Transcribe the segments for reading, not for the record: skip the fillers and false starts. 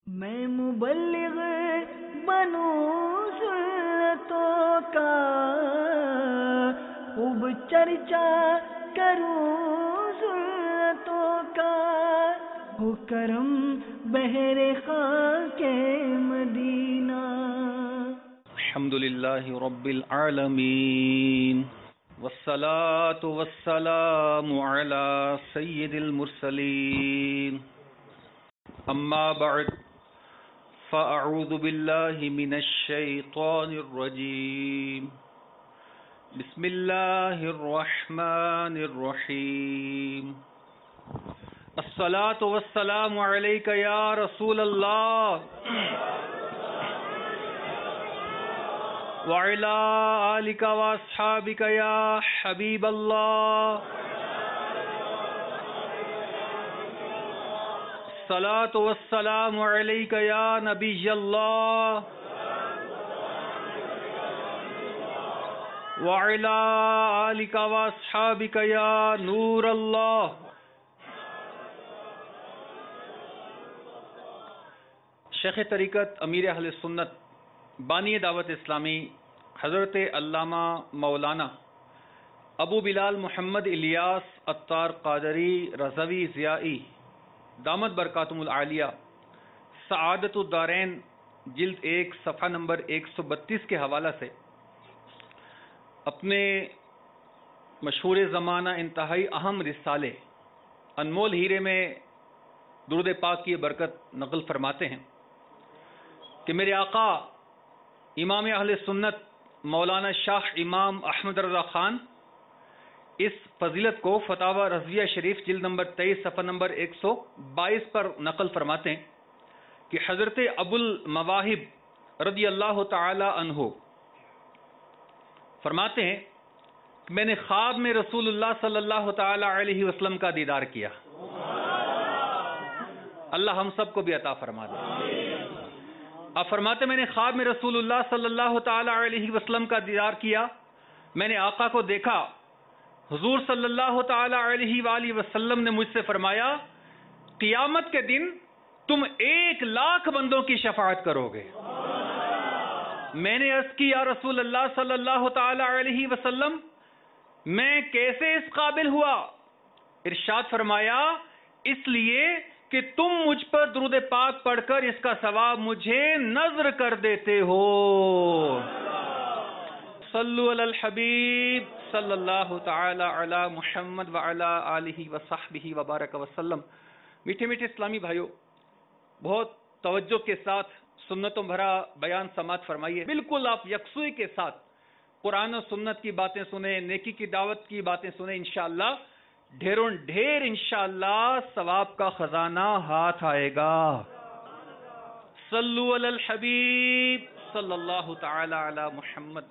میں مبلغ بنوں سنتوں کا، خوب چرچا کروں سنتوں کا، ہو کرم بہر خاک مدینہ۔ الحمدللہ رب العالمین، والصلاة والسلام علی سید المرسلین، اما بعد فاعوذ باللہ من الشیطان الرجیم، بسم اللہ الرحمن الرحیم۔ الصلاة والسلام علیک یا رسول اللہ وعلی آلک واصحابک یا حبیب اللہ۔ الصلاة والسلام علیک یا نبی اللہ وعلی آلک واصحابک یا نور اللہ۔ شیخ طریقت امیر اہل سنت بانی دعوت اسلامی حضرت علامہ مولانا ابو بلال محمد الیاس عطار قادری رضوی ضیائی دامت برکاتہم العالیہ، سعادت الدارین جلد 1 صفحہ نمبر 132 کے حوالہ سے اپنے مشہور زمانہ انتہائی اہم رسالے انمول ہیرے میں درود پاک کی برکت نقل فرماتے ہیں کہ میرے آقا امام اہل سنت مولانا شاہ امام احمد رضا خان اس فضیلت کو فتاوی رضویہ شریف جلد نمبر 23 صفحہ نمبر 122 پر نقل فرماتے ہیں کہ حضرت ابو المواہب رضی اللہ تعالی عنہ فرماتے ہیں کہ میں نے خواب میں رسول اللہ صلی اللہ تعالی علیہ وسلم کا دیدار کیا۔ اللہ ہم سب کو بھی عطا فرما دے۔ آپ فرماتے میں نے خواب میں رسول اللہ صلی اللہ تعالی علیہ وسلم کا دیدار کیا، میں نے آقا کو دیکھا، حضور صلی اللہ تعالی علیہ وآلہ وسلم نے مجھ سے فرمایا قیامت کے دن تم 1,00,000 بندوں کی شفاعت کرو گے۔ میں نے عرض کی یا رسول اللہ صلی اللہ تعالی علیہ وسلم میں کیسے اس قابل ہوا؟ ارشاد فرمایا اس لیے کہ تم مجھ پر درود پاک پڑھ کر اس کا ثواب مجھے نذر کر دیتے ہو۔ صلو علی الحبیب صلی اللہ تعالی علی محمد وعلی آلہ وصحبہ وبارک وسلم۔ میٹھے میٹھے اسلامی بھائیوں، بہت توجہ کے ساتھ سنتوں بھرا بیان سماعت فرمائیے۔ بالکل آپ یکسوئی کے ساتھ قرآن و سنت کی باتیں سنیں، نیکی کی دعوت کی باتیں سنیں، انشاءاللہ ڈھیروں ڈھیر انشاءاللہ ثواب کا خزانہ ہاتھ آئے گا۔ صلو علی الحبیب صلی اللہ تعالی علی محمد۔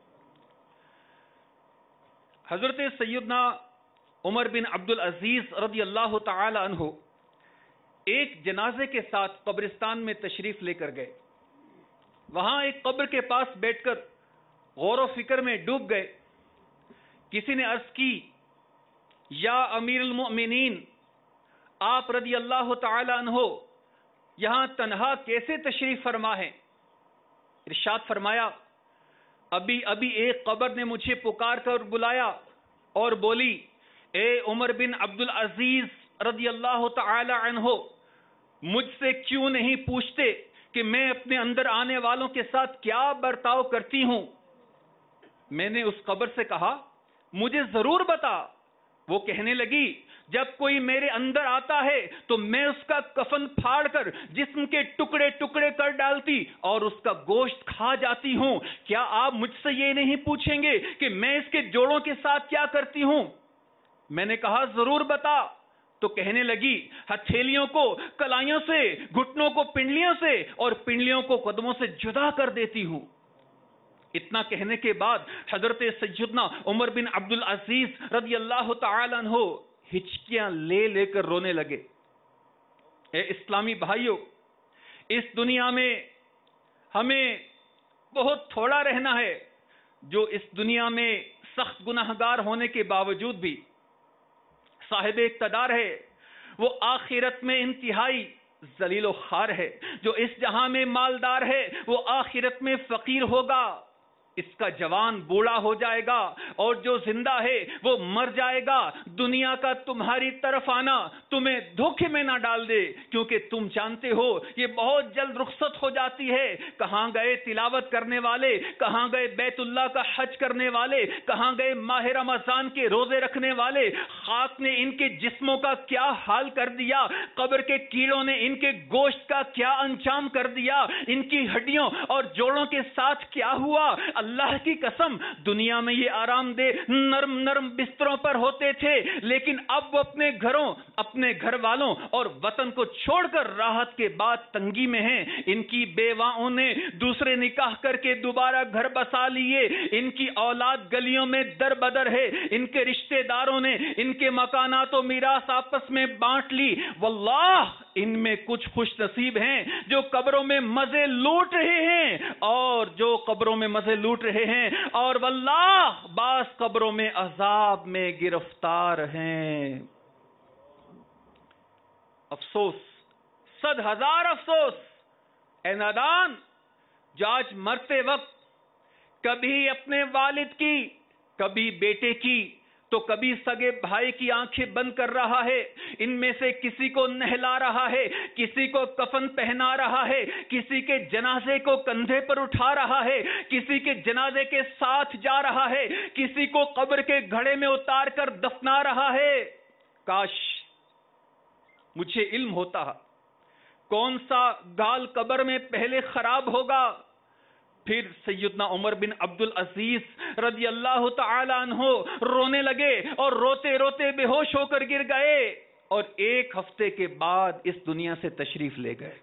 حضرت سیدنا عمر بن عبدالعزیز رضی اللہ تعالی عنہ ایک جنازے کے ساتھ قبرستان میں تشریف لے کر گئے۔ وہاں ایک قبر کے پاس بیٹھ کر غور و فکر میں ڈوب گئے۔ کسی نے عرض کی یا امیر المؤمنین، آپ رضی اللہ تعالی عنہ یہاں تنہا کیسے تشریف فرما ہے؟ ارشاد فرمایا ابھی ایک قبر نے مجھے پکار کر بلایا اور بولی اے عمر بن عبدالعزیز رضی اللہ تعالی عنہ، مجھ سے کیوں نہیں پوچھتے کہ میں اپنے اندر آنے والوں کے ساتھ کیا برتاؤ کرتی ہوں؟ میں نے اس قبر سے کہا مجھے ضرور بتا۔ وہ کہنے لگی جب کوئی میرے اندر آتا ہے تو میں اس کا کفن پھاڑ کر جسم کے ٹکڑے ٹکڑے کر ڈالتی اور اس کا گوشت کھا جاتی ہوں۔ کیا آپ مجھ سے یہ نہیں پوچھیں گے کہ میں اس کے جوڑوں کے ساتھ کیا کرتی ہوں؟ میں نے کہا ضرور بتا۔ تو کہنے لگی ہتھیلیوں کو کلائیوں سے، گھٹنوں کو پنڈلیوں سے اور پنڈلیوں کو قدموں سے جدا کر دیتی ہوں۔ اتنا کہنے کے بعد حضرت سیدنا عمر بن عبدالعزیز رضی اللہ تعالی عنہ ہچکیاں لے کر رونے لگے۔ اے اسلامی بھائیوں، اس دنیا میں ہمیں بہت تھوڑا رہنا ہے، جو اس دنیا میں سخت گناہگار ہونے کے باوجود بھی صاحب اقتدار ہے، وہ آخرت میں انتہائی ذلیل و خوار ہے. جو اس جہاں میں مالدار ہے وہ آخرت میں فقیر ہوگا. اس کا جوان بوڑھا ہو جائے گا اور جو زندہ ہے وہ مر جائے گا. دنیا کا تمہاری طرف آنا تمہیں دھوکے میں نہ ڈال دے, کیونکہ تم جانتے ہو یہ بہت جلد رخصت ہو جاتی ہے. کہاں گئے تلاوت کرنے والے, کہاں گئے بیت اللہ کا حج کرنے والے, کہاں گئے ماہ رمضان کے روزے رکھنے والے. خاک نے ان کے جسموں کا کیا حال کر دیا, قبر کے کیڑوں نے ان کے گوشت کا کیا انجام کر دیا, ان کی ہڈیوں اور جوڑوں کے ساتھ کیا ہوا. اللہ کی قسم دنیا میں یہ آرام دہ نرم نرم بستروں پر ہوتے تھے, لیکن اب وہ اپنے گھروں, اپنے گھر والوں اور وطن کو چھوڑ کر راحت کے بعد تنگی میں ہیں. ان کی بیواؤں نے دوسرے نکاح کر کے دوبارہ گھر بسا لیے. ان کی اولاد گلیوں میں در بدر ہے. ان کے رشتہ داروں نے ان کے مکانات و میراث آپس میں بانٹ لی. واللہ ان میں کچھ خوش نصیب ہیں جو قبروں میں مزے لوٹ رہے ہیں, رہے ہیں, اور واللہ بعض قبروں میں عذاب میں گرفتار ہیں. افسوس, 100,000 افسوس اے نادان جو آج مرتے وقت کبھی اپنے والد کی, کبھی بیٹے کی, تو کبھی سگے بھائی کی آنکھیں بند کر رہا ہے. ان میں سے کسی کو نہلا رہا ہے, کسی کو کفن پہنا رہا ہے, کسی کے جنازے کو کندھے پر اٹھا رہا ہے, کسی کے جنازے کے ساتھ جا رہا ہے, کسی کو قبر کے گھڑے میں اتار کر دفنا رہا ہے. کاش مجھے علم ہوتا کون سا گال قبر میں پہلے خراب ہوگا. پھر سیدنا عمر بن عبد العزیز رضی اللہ تعالی عنہ رونے لگے اور روتے روتے بے ہوش ہو کر گر گئے, اور 1 ہفتے کے بعد اس دنیا سے تشریف لے گئے.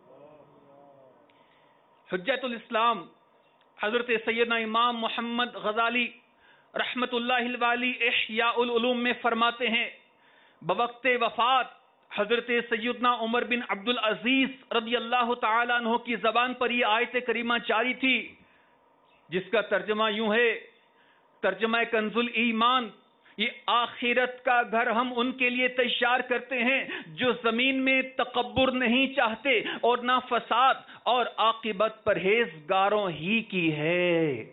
حجت الاسلام حضرت سیدنا امام محمد غزالی رحمت اللہ الوالی احیاء العلوم میں فرماتے ہیں, بوقت وفات حضرت سیدنا عمر بن عبد العزیز رضی اللہ تعالیٰ عنہ کی زبان پر یہ آیت کریمہ جاری تھی, جس کا ترجمہ یوں ہے, ترجمہ کنز الایمان, یہ آخرت کا گھر ہم ان کے لیے تیار کرتے ہیں جو زمین میں تکبر نہیں چاہتے اور نہ فساد, اور عاقبت پرہیزگاروں ہی کی ہے.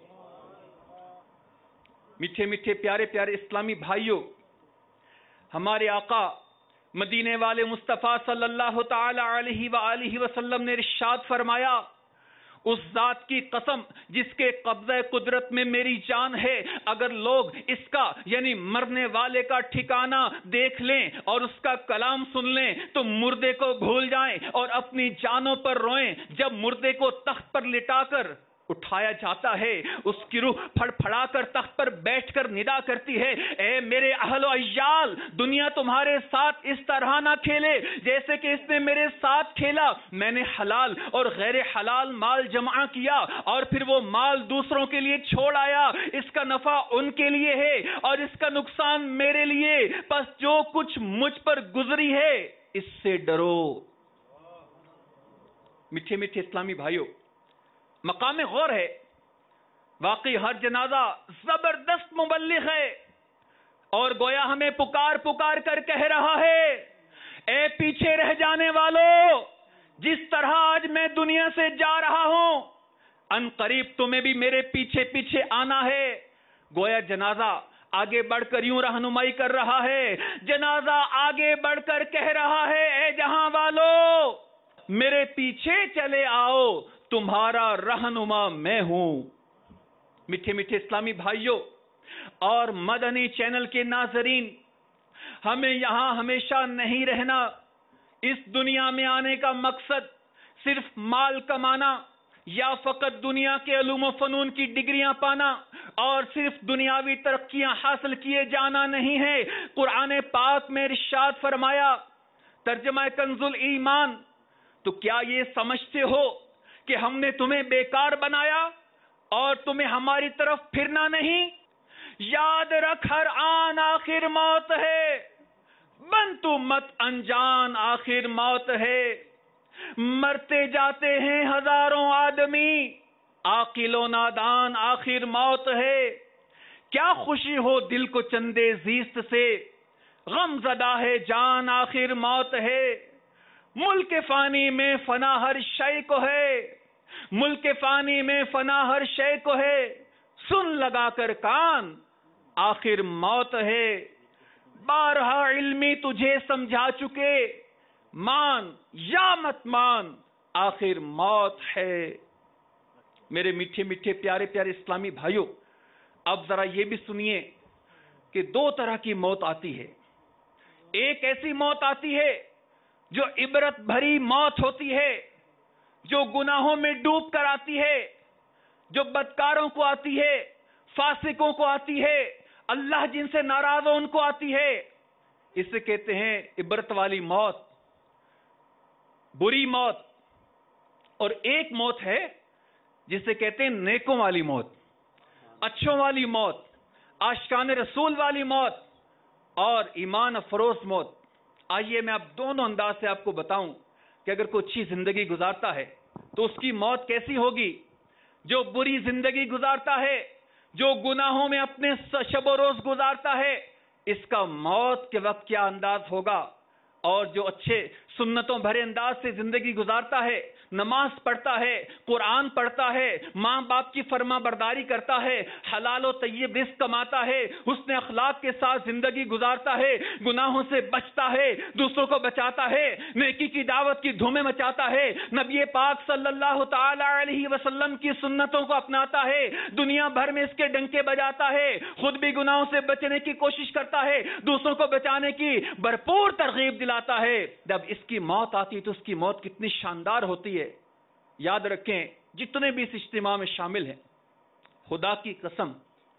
میٹھے میٹھے پیارے پیارے اسلامی بھائیوں, ہمارے آقا مدینے والے مصطفیٰ صلی اللہ تعالی علیہ وآلہ وسلم نے ارشاد فرمایا, اس ذات کی قسم جس کے قبضہ قدرت میں میری جان ہے, اگر لوگ اس کا یعنی مرنے والے کا ٹھکانہ دیکھ لیں اور اس کا کلام سن لیں تو مردے کو بھول جائیں اور اپنی جانوں پر روئیں. جب مردے کو تخت پر لٹا کر اٹھایا جاتا ہے, اس کی روح پھڑ پھڑا کر تخت پر بیٹھ کر ندا کرتی ہے, اے میرے اہل و عیال, دنیا تمہارے ساتھ اس طرح نہ کھیلے جیسے کہ اس نے میرے ساتھ کھیلا. میں نے حلال اور غیر حلال مال جمع کیا اور پھر وہ مال دوسروں کے لیے چھوڑ آیا. اس کا نفع ان کے لیے ہے اور اس کا نقصان میرے لیے, پس جو کچھ مجھ پر گزری ہے اس سے ڈرو. میٹھے میٹھے اسلامی بھائیوں, مقام غور ہے, واقعی ہر جنازہ زبردست مبلغ ہے اور گویا ہمیں پکار پکار کر کہہ رہا ہے, اے پیچھے رہ جانے والوں, جس طرح آج میں دنیا سے جا رہا ہوں ان قریب تمہیں بھی میرے پیچھے پیچھے آنا ہے. گویا جنازہ آگے بڑھ کر یوں رہنمائی کر رہا ہے, جنازہ آگے بڑھ کر کہہ رہا ہے, اے جہاں والو میرے پیچھے چلے آؤ, تمہارا رہنما میں ہوں. میٹھے میٹھے اسلامی بھائیوں اور مدنی چینل کے ناظرین, ہمیں یہاں ہمیشہ نہیں رہنا. اس دنیا میں آنے کا مقصد صرف مال کمانا یا فقط دنیا کے علوم و فنون کی ڈگریاں پانا اور صرف دنیاوی ترقیاں حاصل کیے جانا نہیں ہے. قرآن پاک میں ارشاد فرمایا, ترجمہ کنز الایمان, تو کیا یہ سمجھتے ہو کہ ہم نے تمہیں بیکار بنایا اور تمہیں ہماری طرف پھرنا نہیں؟ یاد رکھ ہر آن آخر موت ہے, بن تو مت انجان آخر موت ہے. مرتے جاتے ہیں ہزاروں آدمی, عاقل و نادان آخر موت ہے. کیا خوشی ہو دل کو چندے زیست سے, غم زدہ ہے جان آخر موت ہے. ملک فانی میں فنا ہر شے کو ہے، ملک فانی میں فنا ہر شے کو ہے، سن لگا کر کان آخر موت ہے، بارہا علمی تجھے سمجھا چکے، مان یا مت مان آخر موت ہے۔ میرے میٹھے میٹھے پیارے پیارے اسلامی بھائیوں، اب ذرا یہ بھی سنیے کہ دو طرح کی موت آتی ہے۔ ایک ایسی موت آتی ہے جو عبرت بھری موت ہوتی ہے، جو گناہوں میں ڈوب کر آتی ہے، جو بدکاروں کو آتی ہے، فاسقوں کو آتی ہے، اللہ جن سے ناراض ہو ان کو آتی ہے۔ اسے کہتے ہیں عبرت والی موت، بری موت۔ اور ایک موت ہے جسے کہتے ہیں نیکوں والی موت، اچھوں والی موت، عاشقان رسول والی موت اور ایمان افروز موت۔ آئیے میں اب دونوں انداز سے آپ کو بتاؤں کہ اگر کوئی اچھی زندگی گزارتا ہے تو اس کی موت کیسی ہوگی، جو بری زندگی گزارتا ہے، جو گناہوں میں اپنے شب و روز گزارتا ہے، اس کا موت کے وقت کیا انداز ہوگا، اور جو اچھے سنتوں بھرے انداز سے زندگی گزارتا ہے، نماز پڑھتا ہے، قرآن پڑھتا ہے، ماں باپ کی فرما برداری کرتا ہے، حلال و طیب رزق کماتا ہے، حسن اخلاق کے ساتھ زندگی گزارتا ہے، گناہوں سے بچتا ہے، دوسروں کو بچاتا ہے، نیکی کی دعوت کی دھومیں مچاتا ہے، نبی پاک صلی اللہ تعالی علیہ وسلم کی سنتوں کو اپناتا ہے، دنیا بھر میں اس کے ڈنکے بجاتا ہے، خود بھی گناہوں سے بچنے کی کوشش کرتا ہے، دوسروں کو بچانے کی بھرپور ترغیب دلاتا ہے، جب اس کی موت آتی تو اس کی موت کتنی شاندار ہوتی ہے۔ یاد رکھیں جتنے بھی اس اجتماع میں شامل ہیں، خدا کی قسم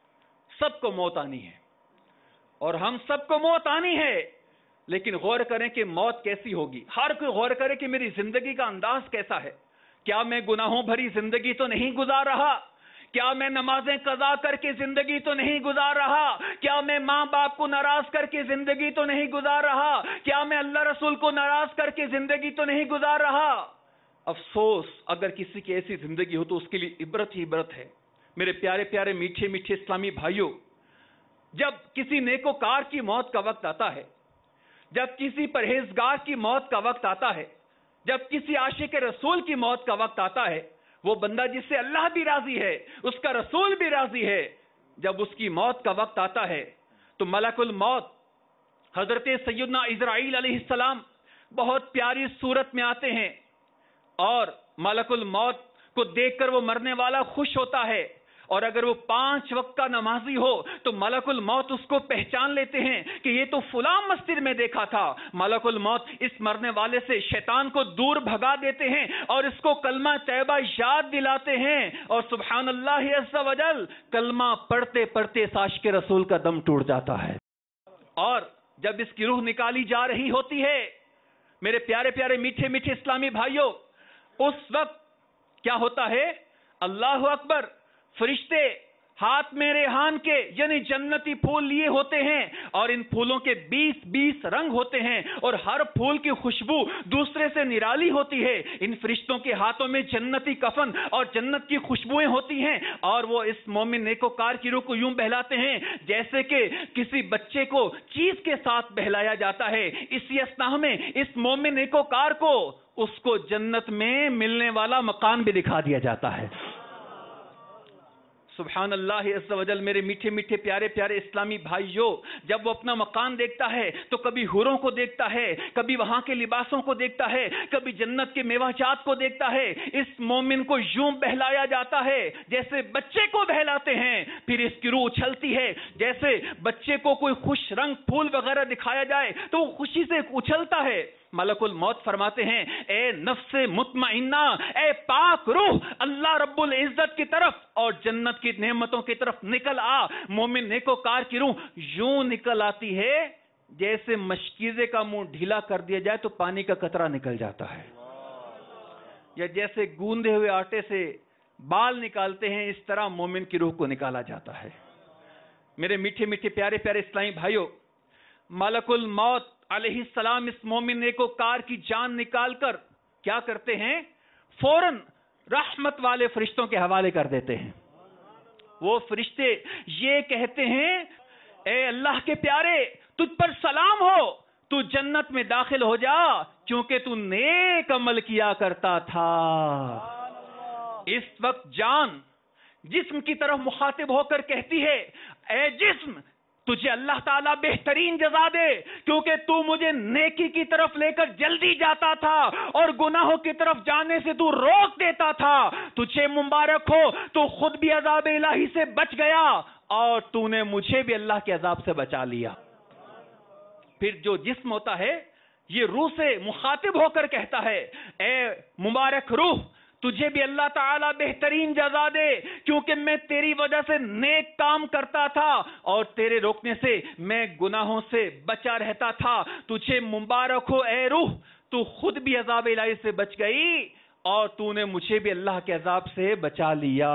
سب کو موت آنی ہے، اور ہم سب کو موت آنی ہے، لیکن غور کریں کہ موت کیسی ہوگی۔ ہر کوئی غور کرے کہ میری زندگی کا انداز کیسا ہے، کیا میں گناہوں بھری زندگی تو نہیں گزار رہا، کیا میں نمازیں قضا کر کے زندگی تو نہیں گزار رہا، کیا میں ماں باپ کو ناراض کر کے زندگی تو نہیں گزار رہا، کیا میں اللہ رسول کو ناراض کر کے زندگی تو نہیں گزار رہا۔ افسوس اگر کسی کی ایسی زندگی ہو تو اس کے لیے عبرت ہی عبرت ہے۔ میرے پیارے پیارے میٹھے میٹھے اسلامی بھائیوں، جب کسی نیکوکار کی موت کا وقت آتا ہے، جب کسی پرہیزگار کی موت کا وقت آتا ہے، جب کسی عاشق رسول کی موت کا وقت آتا ہے، وہ بندہ جس سے اللہ بھی راضی ہے، اس کا رسول بھی راضی ہے، جب اس کی موت کا وقت آتا ہے تو ملک الموت حضرت سیدنا اسرائیل علیہ السلام بہت پیاری صورت میں آتے ہیں، اور ملک الموت کو دیکھ کر وہ مرنے والا خوش ہوتا ہے، اور اگر وہ 5 وقت کا نمازی ہو تو ملک الموت اس کو پہچان لیتے ہیں کہ یہ تو فلاں مسجد میں دیکھا تھا۔ ملک الموت اس مرنے والے سے شیطان کو دور بھگا دیتے ہیں اور اس کو کلمہ طیبہ یاد دلاتے ہیں، اور سبحان اللہ عز و جل کلمہ پڑھتے پڑھتے عاشق رسول کا دم ٹوٹ جاتا ہے۔ اور جب اس کی روح نکالی جا رہی ہوتی ہے، میرے پیارے پیارے میٹھے میٹھے اسلامی بھائیوں، اس وقت کیا ہوتا ہے؟ اللہ اکبر، فرشتے ہاتھ میں ریحان کے یعنی جنتی پھول لیے ہوتے ہیں، اور ان پھولوں کے 20 رنگ ہوتے ہیں، اور ہر پھول کی خوشبو دوسرے سے نرالی ہوتی ہے۔ ان فرشتوں کے ہاتھوں میں جنتی کفن اور جنت کی خوشبوئیں ہوتی ہیں، اور وہ اس مومن نیکوکار کی روح کو یوں بہلاتے ہیں جیسے کہ کسی بچے کو چیز کے ساتھ بہلایا جاتا ہے۔ اسی اثنا میں اس مومن نیکوکار کو اس کو جنت میں ملنے والا مکان بھی دکھا دیا جاتا ہے۔ سبحان اللہ عز و جل۔ میرے میٹھے میٹھے پیارے پیارے اسلامی بھائیوں، جب وہ اپنا مکان دیکھتا ہے تو کبھی حوروں کو دیکھتا ہے، کبھی وہاں کے لباسوں کو دیکھتا ہے، کبھی جنت کے میوہ جات کو دیکھتا ہے۔ اس مومن کو یوں بہلایا جاتا ہے جیسے بچے کو بہلاتے ہیں، پھر اس کی روح اچھلتی ہے جیسے بچے کو کوئی خوش رنگ پھول وغیرہ دکھایا جائے تو وہ خوشی سے اچھلتا ہے۔ ملک الموت فرماتے ہیں، اے نفس مطمئنہ، اے پاک روح، اللہ رب العزت کی طرف اور جنت کی نعمتوں کی طرف نکل آ۔ مومن نیکوکار کی روح یوں نکل آتی ہے جیسے مشکیزے کا منہ ڈھیلا کر دیا جائے تو پانی کا قطرہ نکل جاتا ہے، یا جیسے گوندے ہوئے آٹے سے بال نکالتے ہیں، اس طرح مومن کی روح کو نکالا جاتا ہے۔ میرے میٹھے میٹھے پیارے پیارے اسلامی بھائیوں، ملک الموت علیہ السلام اس مومن نیکوکار کی جان نکال کر کیا کرتے ہیں؟ فوراً رحمت والے فرشتوں کے حوالے کر دیتے ہیں۔ وہ فرشتے یہ کہتے ہیں، اے اللہ کے پیارے، تجھ پر سلام ہو، تو جنت میں داخل ہو جا کیونکہ تو نیک عمل کیا کرتا تھا۔ اس وقت جان جسم کی طرف مخاطب ہو کر کہتی ہے، اے جسم تجھے اللہ تعالیٰ بہترین جزا دے، کیونکہ تو مجھے نیکی کی طرف لے کر جلدی جاتا تھا اور گناہوں کی طرف جانے سے تو روک دیتا تھا۔ تجھے مبارک ہو، تو خود بھی عذاب الہی سے بچ گیا اور تو نے مجھے بھی اللہ کے عذاب سے بچا لیا۔ پھر جو جسم ہوتا ہے یہ روح سے مخاطب ہو کر کہتا ہے، اے مبارک روح تجھے بھی اللہ تعالیٰ بہترین جزا دے، کیونکہ میں تیری وجہ سے نیک کام کرتا تھا اور تیرے روکنے سے میں گناہوں سے بچا رہتا تھا۔ تجھے مبارک ہو اے روح، تو خود بھی عذاب الہی سے بچ گئی اور تو نے مجھے بھی اللہ کے عذاب سے بچا لیا۔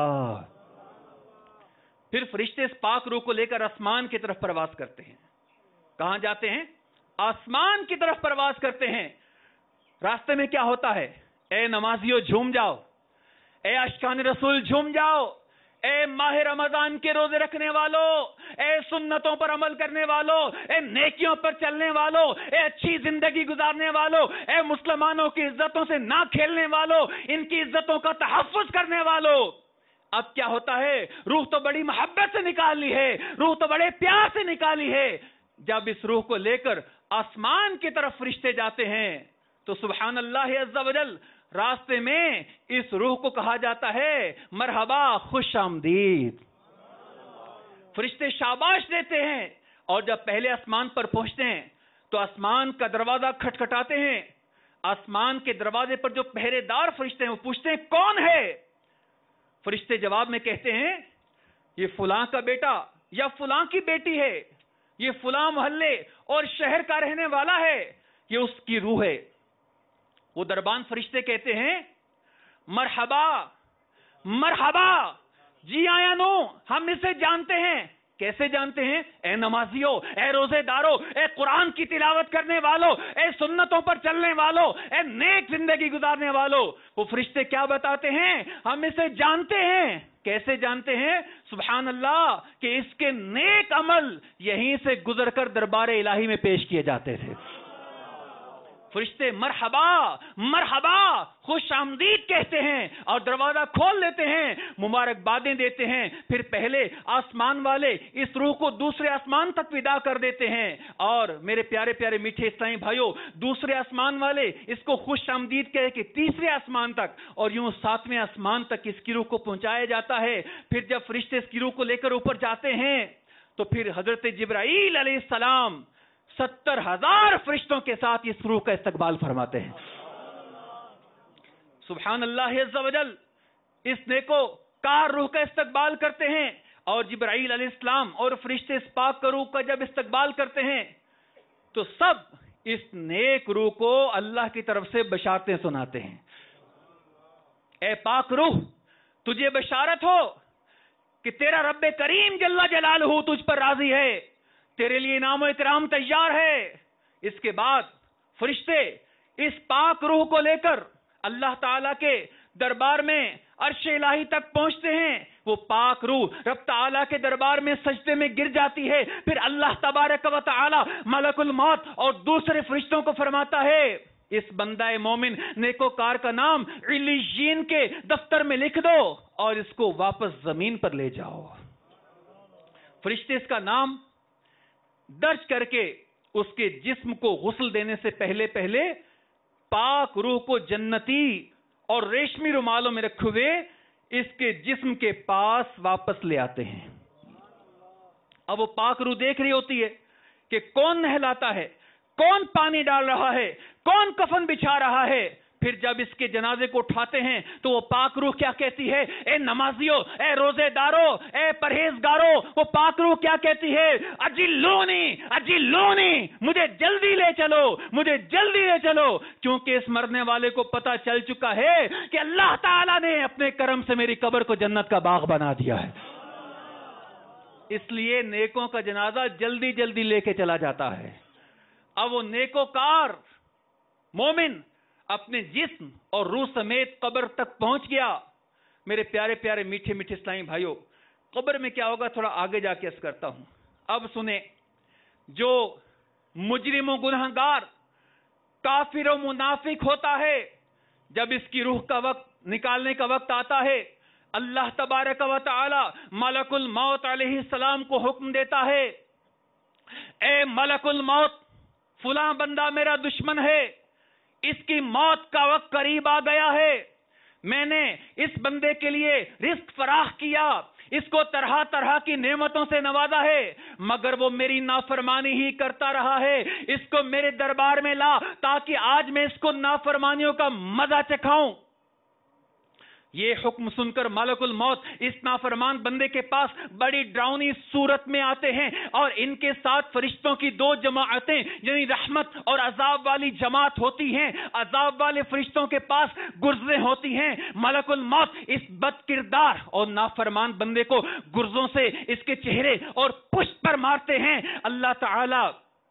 پھر فرشتے اس پاک روح کو لے کر آسمان کی طرف پرواز کرتے ہیں۔ کہاں جاتے ہیں؟ آسمان کی طرف پرواز کرتے ہیں۔ راستے میں کیا ہوتا ہے؟ اے نمازیوں جھوم جاؤ، اے عاشقان رسول جھوم جاؤ، اے ماہ رمضان کے روزے رکھنے والوں، اے سنتوں پر عمل کرنے والوں، اے نیکیوں پر چلنے والوں، اے اچھی زندگی گزارنے والوں، اے مسلمانوں کی عزتوں سے نہ کھیلنے والوں، ان کی عزتوں کا تحفظ کرنے والوں۔ اب کیا ہوتا ہے؟ روح تو بڑی محبت سے نکالی ہے، روح تو بڑے پیار سے نکالی ہے۔ جب اس روح کو لے کر آسمان کی طرف فرشتے جاتے ہیں تو سبحان اللہ عز و جل راستے میں اس روح کو کہا جاتا ہے مرحبا، خوش آمدید۔ فرشتے شاباش دیتے ہیں اور جب پہلے آسمان پر پہنچتے ہیں تو آسمان کا دروازہ کھٹکھٹاتے ہیں۔ آسمان کے دروازے پر جو پہرے دار فرشتے ہیں وہ پوچھتے ہیں کون ہے؟ فرشتے جواب میں کہتے ہیں یہ فلاں کا بیٹا یا فلاں کی بیٹی ہے، یہ فلاں محلے اور شہر کا رہنے والا ہے، یہ اس کی روح ہے۔ وہ دربان فرشتے کہتے ہیں مرحبا مرحبا، جی آیا نو، ہم اسے جانتے ہیں۔ کیسے جانتے ہیں؟ اے نمازیوں، اے روزے داروں، اے قرآن کی تلاوت کرنے والوں، اے سنتوں پر چلنے والوں، اے نیک زندگی گزارنے والوں۔ وہ فرشتے کیا بتاتے ہیں؟ ہم اسے جانتے ہیں۔ کیسے جانتے ہیں؟ سبحان اللہ کہ اس کے نیک عمل یہیں سے گزر کر دربار الہی میں پیش کیے جاتے تھے۔ فرشتے مرحبا مرحبا، خوش آمدید کہتے ہیں اور دروازہ کھول دیتے ہیں، مبارکبادیں دیتے ہیں۔ پھر پہلے آسمان والے اس روح کو دوسرے آسمان تک ودا کر دیتے ہیں اور میرے پیارے پیارے میٹھے اسلامی بھائیوں، دوسرے آسمان والے اس کو خوش آمدید کہہ کے تیسرے آسمان تک اور یوں ساتویں آسمان تک اس کی روح کو پہنچایا جاتا ہے۔ پھر جب فرشتے اس کی روح کو لے کر اوپر جاتے ہیں تو پھر حضرت جبرائیل علیہ السلام 70,000 فرشتوں کے ساتھ اس روح کا استقبال فرماتے ہیں۔ سبحان اللہ عز و جل، اس نیکو کار روح کا استقبال کرتے ہیں اور جبرائیل علیہ السلام اور فرشتے اس پاک روح کا جب استقبال کرتے ہیں تو سب اس نیک روح کو اللہ کی طرف سے بشارتیں سناتے ہیں۔ اے پاک روح، تجھے بشارت ہو کہ تیرا رب کریم جل جلالہ تجھ پر راضی ہے، تیرے لیے انعام و اکرام تیار ہے۔ اس کے بعد فرشتے اس پاک روح کو لے کر اللہ تعالیٰ کے دربار میں عرش الہی تک پہنچتے ہیں۔ وہ پاک روح رب تعالیٰ کے دربار میں سجدے میں گر جاتی ہے۔ پھر اللہ تبارک و تعالیٰ ملک الموت اور دوسرے فرشتوں کو فرماتا ہے اس بندہ مومن نیکوکار کا نام علیین کے دفتر میں لکھ دو اور اس کو واپس زمین پر لے جاؤ۔ فرشتے اس کا نام درج کر کے اس کے جسم کو غسل دینے سے پہلے پاک روح کو جنتی اور ریشمی رومالوں میں رکھے ہوئے اس کے جسم کے پاس واپس لے آتے ہیں۔ اب وہ پاک روح دیکھ رہی ہوتی ہے کہ کون نہلاتا ہے، کون پانی ڈال رہا ہے، کون کفن بچھا رہا ہے۔ پھر جب اس کے جنازے کو اٹھاتے ہیں تو وہ پاک روح کیا کہتی ہے؟ اے نمازیوں، اے روزے داروں، اے پرہیزگاروں، وہ پاک روح کیا کہتی ہے؟ اجلونی اجلونی، مجھے جلدی لے چلو، مجھے جلدی لے چلو، کیونکہ اس مرنے والے کو پتہ چل چکا ہے کہ اللہ تعالیٰ نے اپنے کرم سے میری قبر کو جنت کا باغ بنا دیا ہے۔ اس لیے نیکوں کا جنازہ جلدی جلدی لے کے چلا جاتا ہے۔ اب وہ نیکوکار مومن اپنے جسم اور روح سمیت قبر تک پہنچ گیا۔ میرے پیارے پیارے میٹھے میٹھے اسلامی بھائیوں، قبر میں کیا ہوگا تھوڑا آگے جا کے عرض کرتا ہوں۔ اب سنیں، جو मुजरिम व गुनहगार, काफिर व मुनाफिक होता है, जब इसकी रूह का वक्त निकालने का वक्त आता है, अल्लाह तबारक व तआला मलकुल मौत अलैहि सलाम को हुक्म देता है, ए मलकुल मौत, फुला बंदा मेरा दुश्मन है, इसकी मौत का वक्त करीब आ गया है, मैंने इस बंदे के लिए रिस्क फराह किया, इसको तरह तरह की नेमतों से नवाजा है, मगर वो मेरी नाफरमानी ही करता रहा है, इसको मेरे दरबार में ला ताकि आज मैं इसको नाफरमानियों का मजा चखाऊं। ये हुक्म सुनकर मलकुल मौत इस नाफरमान बंदे के पास बड़ी डरावनी सूरत में आते हैं और इनके साथ फरिश्तों की दो जमाअतें यानी रहमत और अजाब वाली जमात होती हैं। अजाब वाले फरिश्तों के पास गुर्ज़ें होती हैं। मलकुल मौत इस बदकिरदार और नाफरमान बंदे को गुर्ज़ों से इसके चेहरे और पुष्ट पर मारते हैं। अल्लाह ताला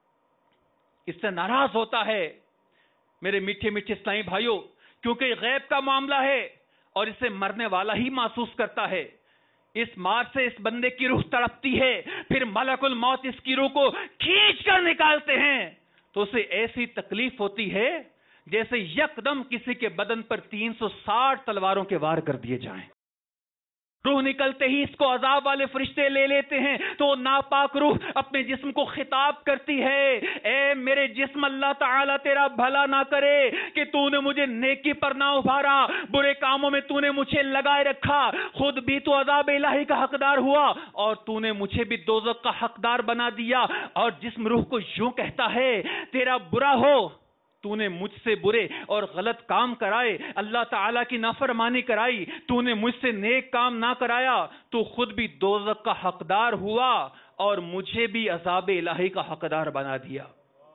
इससे नाराज होता है। मेरे मीठे मीठे इस्लामी भाइयों, क्योंकि गैब का मामला है और इसे मरने वाला ही महसूस करता है, इस मार से इस बंदे की रूह तड़पती है, फिर मलकुल मौत इसकी रूह को खींच कर निकालते हैं तो उसे ऐसी तकलीफ होती है जैसे यकदम किसी के बदन पर 360 तलवारों के वार कर दिए जाएं। रूह निकलते ही इसको अजाब वाले फरिश्ते ले लेते हैं तो नापाक रूह अपने जिस्म को खिताब करती है, ए मेरे जिस्म, अल्लाह ताला तेरा भला ना करे कि तूने मुझे नेकी पर ना उभारा, बुरे कामों में तूने मुझे लगाए रखा, खुद भी तो अजाब इलाही का हकदार हुआ और तूने मुझे भी दोज़ख का हकदार बना दिया। और जिस्म रूह को यूं कहता है, तेरा बुरा हो, तूने मुझसे बुरे और गलत काम कराए, अल्लाह ताला की नाफरमानी कराई, तूने मुझसे नेक काम ना कराया, तू खुद भी दोज़ख का हकदार हुआ और मुझे भी अज़ाब इलाही का हकदार बना दिया।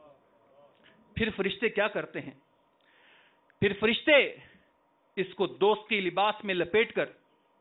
फिर फरिश्ते क्या करते हैं? फिर फरिश्ते इसको दोस्त की लिबास में लपेटकर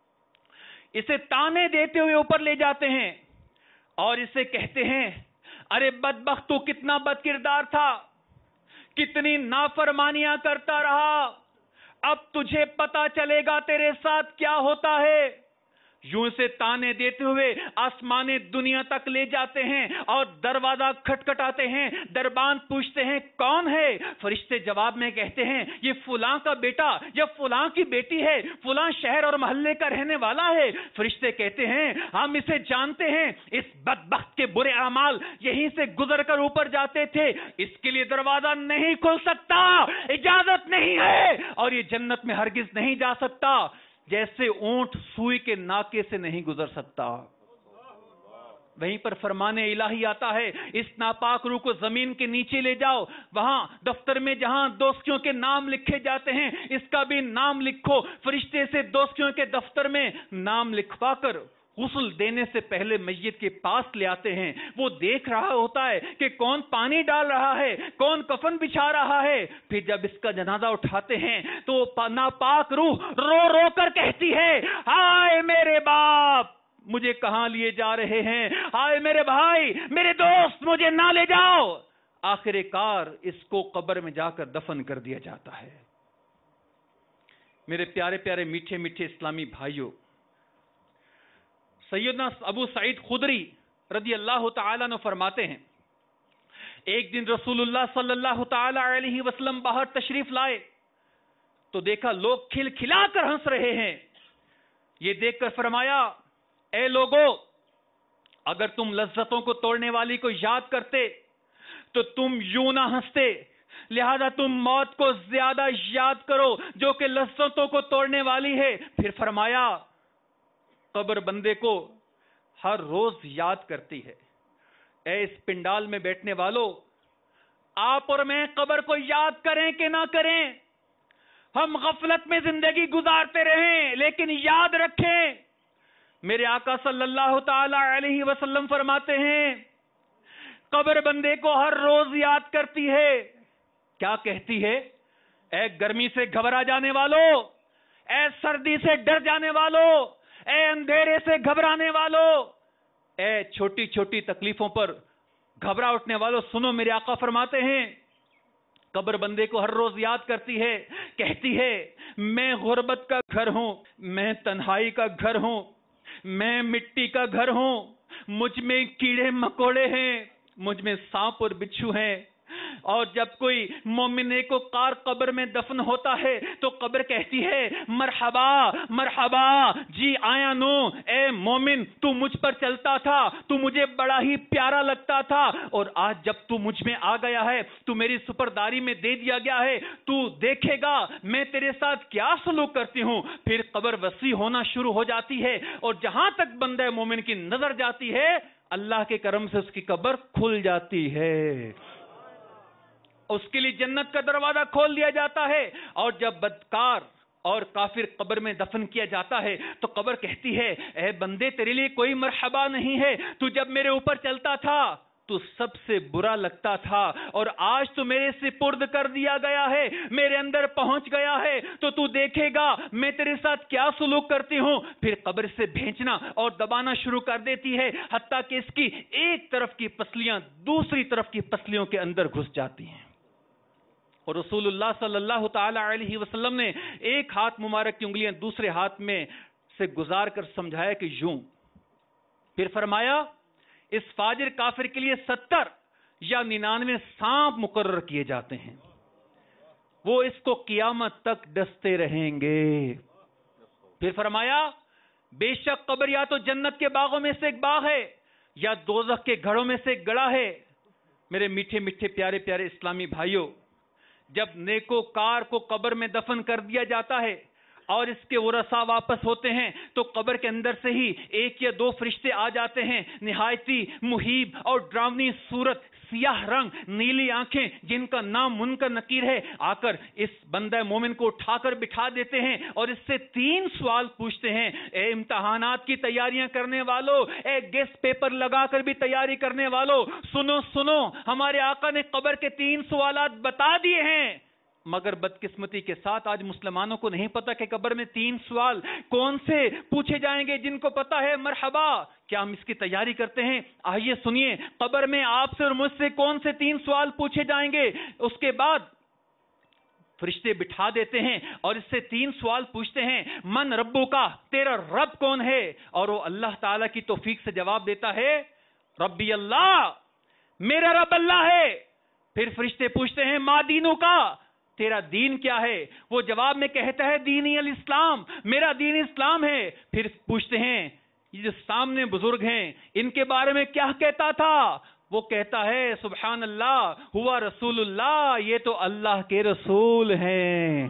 इसे ताने देते हुए ऊपर ले जाते हैं और इसे कहते हैं, अरे बदबख्त, तू कितना बदकिरदार था, कितनी नाफरमानियां करता रहा, अब तुझे पता चलेगा तेरे साथ क्या होता है। यूं से ताने देते हुए आसमाने दुनिया तक ले जाते हैं और दरवाजा खटखटाते हैं, दरबान पूछते हैं कौन है? फरिश्ते जवाब में कहते हैं, ये फुलां का बेटा या फुलां की बेटी है, फुलां शहर और मोहल्ले का रहने वाला है। फरिश्ते कहते हैं, हम इसे जानते हैं, इस बदबख्त के बुरे अमाल यहीं से गुजर कर ऊपर जाते थे, इसके लिए दरवाजा नहीं खुल सकता, इजाजत नहीं है और ये जन्नत में हरगिज नहीं जा सकता, जैसे ऊंट सुई के नाके से नहीं गुजर सकता। वहीं पर फरमाने इलाही आता है, इस नापाक रूह को जमीन के नीचे ले जाओ, वहां दफ्तर में जहां दोस्तियों के नाम लिखे जाते हैं इसका भी नाम लिखो। फरिश्ते से दोस्तियों के दफ्तर में नाम लिखवा कर गुस्ल देने से पहले मैयत के पास ले आते हैं। वो देख रहा होता है कि कौन पानी डाल रहा है, कौन कफन बिछा रहा है। फिर जब इसका जनाजा उठाते हैं तो नापाक रूह रो रो कर कहती है, हाय मेरे बाप, मुझे कहां लिए जा रहे हैं, हाय मेरे भाई, मेरे दोस्त, मुझे ना ले जाओ। आखिरकार इसको कब्र में जाकर दफन कर दिया जाता है। मेरे प्यारे प्यारे मीठे मीठे इस्लामी भाइयों, सैयदना अबू सईद खुदरी रदी अल्लाह तआला अन्हु फरमाते हैं, एक दिन रसूलुल्लाह सल्लल्लाहु तआला अलैहि वसल्लम बाहर तशरीफ लाए तो देखा लोग खिलखिलाकर हंस रहे हैं। ये देखकर फरमाया, ए लोगो, अगर तुम लज्जतों को तोड़ने वाली को याद करते तो तुम यूं ना हंसते, लिहाजा तुम मौत को ज्यादा याद करो जो कि लज्जतों को तोड़ने वाली है। फिर फरमाया, कब्र बंदे को हर रोज याद करती है। ऐ इस पिंडाल में बैठने वालों, आप और मैं कब्र को याद करें कि ना करें, हम गफलत में जिंदगी गुजारते रहें, लेकिन याद रखें, मेरे आका सल्लल्लाहु ताला अलैहि वसल्लम फरमाते हैं, कब्र बंदे को हर रोज याद करती है। क्या कहती है? ऐ गर्मी से घबरा जाने वालों, ऐ सर्दी से डर जाने वालों, ऐ अंधेरे से घबराने वालों, ऐ छोटी छोटी तकलीफों पर घबरा उठने वालों, सुनो, मेरे आका फरमाते हैं, कब्र बंदे को हर रोज याद करती है। कहती है, मैं गुर्बत का घर हूं, मैं तन्हाई का घर हूं, मैं मिट्टी का घर हूं, मुझ में कीड़े मकोड़े हैं, مجھ میں سانپ اور بچھو ہیں. اور جب کوئی مومن نیکوکار قبر میں دفن ہوتا ہے تو قبر کہتی ہے مرحبا مرحبا، جی آیا نو، اے مومن تو مجھ پر چلتا تھا، تو مجھے بڑا ہی پیارا لگتا تھا، اور آج جب تو مجھ میں آ گیا ہے، تو میری سپرداری میں دے دیا گیا ہے، تو دیکھے گا میں تیرے ساتھ کیا سلوک کرتی ہوں. پھر قبر وسیع ہونا شروع ہو جاتی ہے، اور جہاں تک بندہ مومن کی نظر جاتی ہے اللہ کے کرم سے اس کی قبر کھل جاتی ہے، اس کے لیے جنت کا دروازہ کھول دیا جاتا ہے. اور جب بدکار اور کافر قبر میں دفن کیا جاتا ہے تو قبر کہتی ہے اے بندے تیرے لیے کوئی مرحبا نہیں ہے، تو جب میرے اوپر چلتا تھا تو سب سے برا لگتا تھا، اور آج تو میرے سپرد کر دیا گیا ہے، میرے اندر پہنچ گیا ہے، تو دیکھے گا میں تیرے ساتھ کیا سلوک کرتی ہوں. پھر قبر سے بھینچنا اور دبانا شروع کر دیتی ہے، حتیٰ کہ اس کی ایک طرف کی پسلیاں دوسری طرف کی پسلیوں کے اندر گھس جاتی ہیں. اور رسول اللہ صلی اللہ تعالی علیہ وسلم نے ایک ہاتھ مبارک کی انگلیاں دوسرے ہاتھ میں سے گزار کر سمجھایا کہ یوں. پھر فرمایا اس فاجر کافر کے لیے 70 یا 99 سانپ مقرر کیے جاتے ہیں، وہ اس کو قیامت تک ڈستے رہیں گے. پھر فرمایا بے شک قبر یا تو جنت کے باغوں میں سے ایک باغ ہے یا دوزخ کے گھڑوں میں سے ایک گڑھا ہے. میرے میٹھے میٹھے پیارے پیارے اسلامی بھائیوں، جب نیکوکار کو قبر میں دفن کر دیا جاتا ہے اور اس کے ورثاء واپس ہوتے ہیں تو قبر کے اندر سے ہی 1 یا 2 فرشتے آ جاتے ہیں، نہایتی محیب اور ڈراؤنی صورت، سیاہ رنگ، نیلی آنکھیں، جن کا نام منکر نکیر ہے، آ کر اس بندہ مومن کو اٹھا کر بٹھا دیتے ہیں اور اس سے 3 سوال پوچھتے ہیں. اے امتحانات کی تیاریاں کرنے والو، اے گیسٹ پیپر لگا کر بھی تیاری کرنے والو، سنو سنو، ہمارے آقا نے قبر کے 3 سوالات بتا دیے ہیں. مگر بدقسمتی کے ساتھ آج مسلمانوں کو نہیں پتا کہ قبر میں 3 سوال کون سے پوچھے جائیں گے. جن کو پتا ہے مرحبا، کیا ہم اس کی تیاری کرتے ہیں؟ آئیے سنیے قبر میں آپ سے اور مجھ سے کون سے 3 سوال پوچھے جائیں گے. اس کے بعد فرشتے بٹھا دیتے ہیں اور اس سے 3 سوال پوچھتے ہیں. من ربو کا، تیرا رب کون ہے؟ اور وہ اللہ تعالیٰ کی توفیق سے جواب دیتا ہے ربی اللہ، میرا رب اللہ ہے. پھر فرشتے پوچھتے ہیں ما دینو کا، تیرا دین کیا ہے؟ وہ جواب میں کہتا ہے دینی الاسلام، میرا دین اسلام ہے. پھر پوچھتے ہیں یہ جو سامنے بزرگ ہیں ان کے بارے میں کیا کہتا تھا؟ وہ کہتا ہے سبحان اللہ ہوا رسول اللہ، یہ تو اللہ کے رسول ہیں.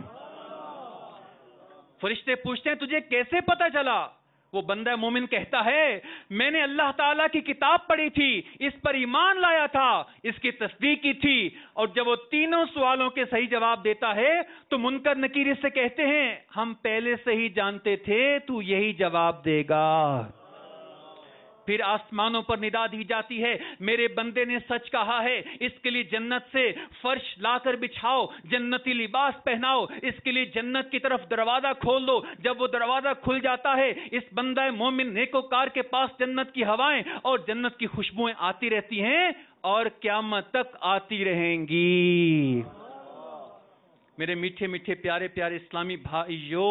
فرشتے پوچھتے ہیں تجھے کیسے پتا چلا؟ وہ بندہ مومن کہتا ہے میں نے اللہ تعالیٰ کی کتاب پڑھی تھی، اس پر ایمان لایا تھا، اس کی تصدیق کی تھی. اور جب وہ 3 سوالوں کے صحیح جواب دیتا ہے تو منکر نکیر سے کہتے ہیں ہم پہلے سے ہی جانتے تھے تو یہی جواب دے گا. پھر آسمانوں پر ندا دی جاتی ہے میرے بندے نے سچ کہا ہے، اس کے لیے جنت سے فرش لا کر بچھاؤ، جنتی لباس پہناؤ، اس کے لیے جنت کی طرف دروازہ کھول دو. جب وہ دروازہ کھل جاتا ہے اس بندہ مومن نیکوکار کے پاس جنت کی ہوائیں اور جنت کی خوشبوئیں آتی رہتی ہیں اور قیامت تک آتی رہیں گی. میرے میٹھے میٹھے پیارے پیارے اسلامی بھائیوں،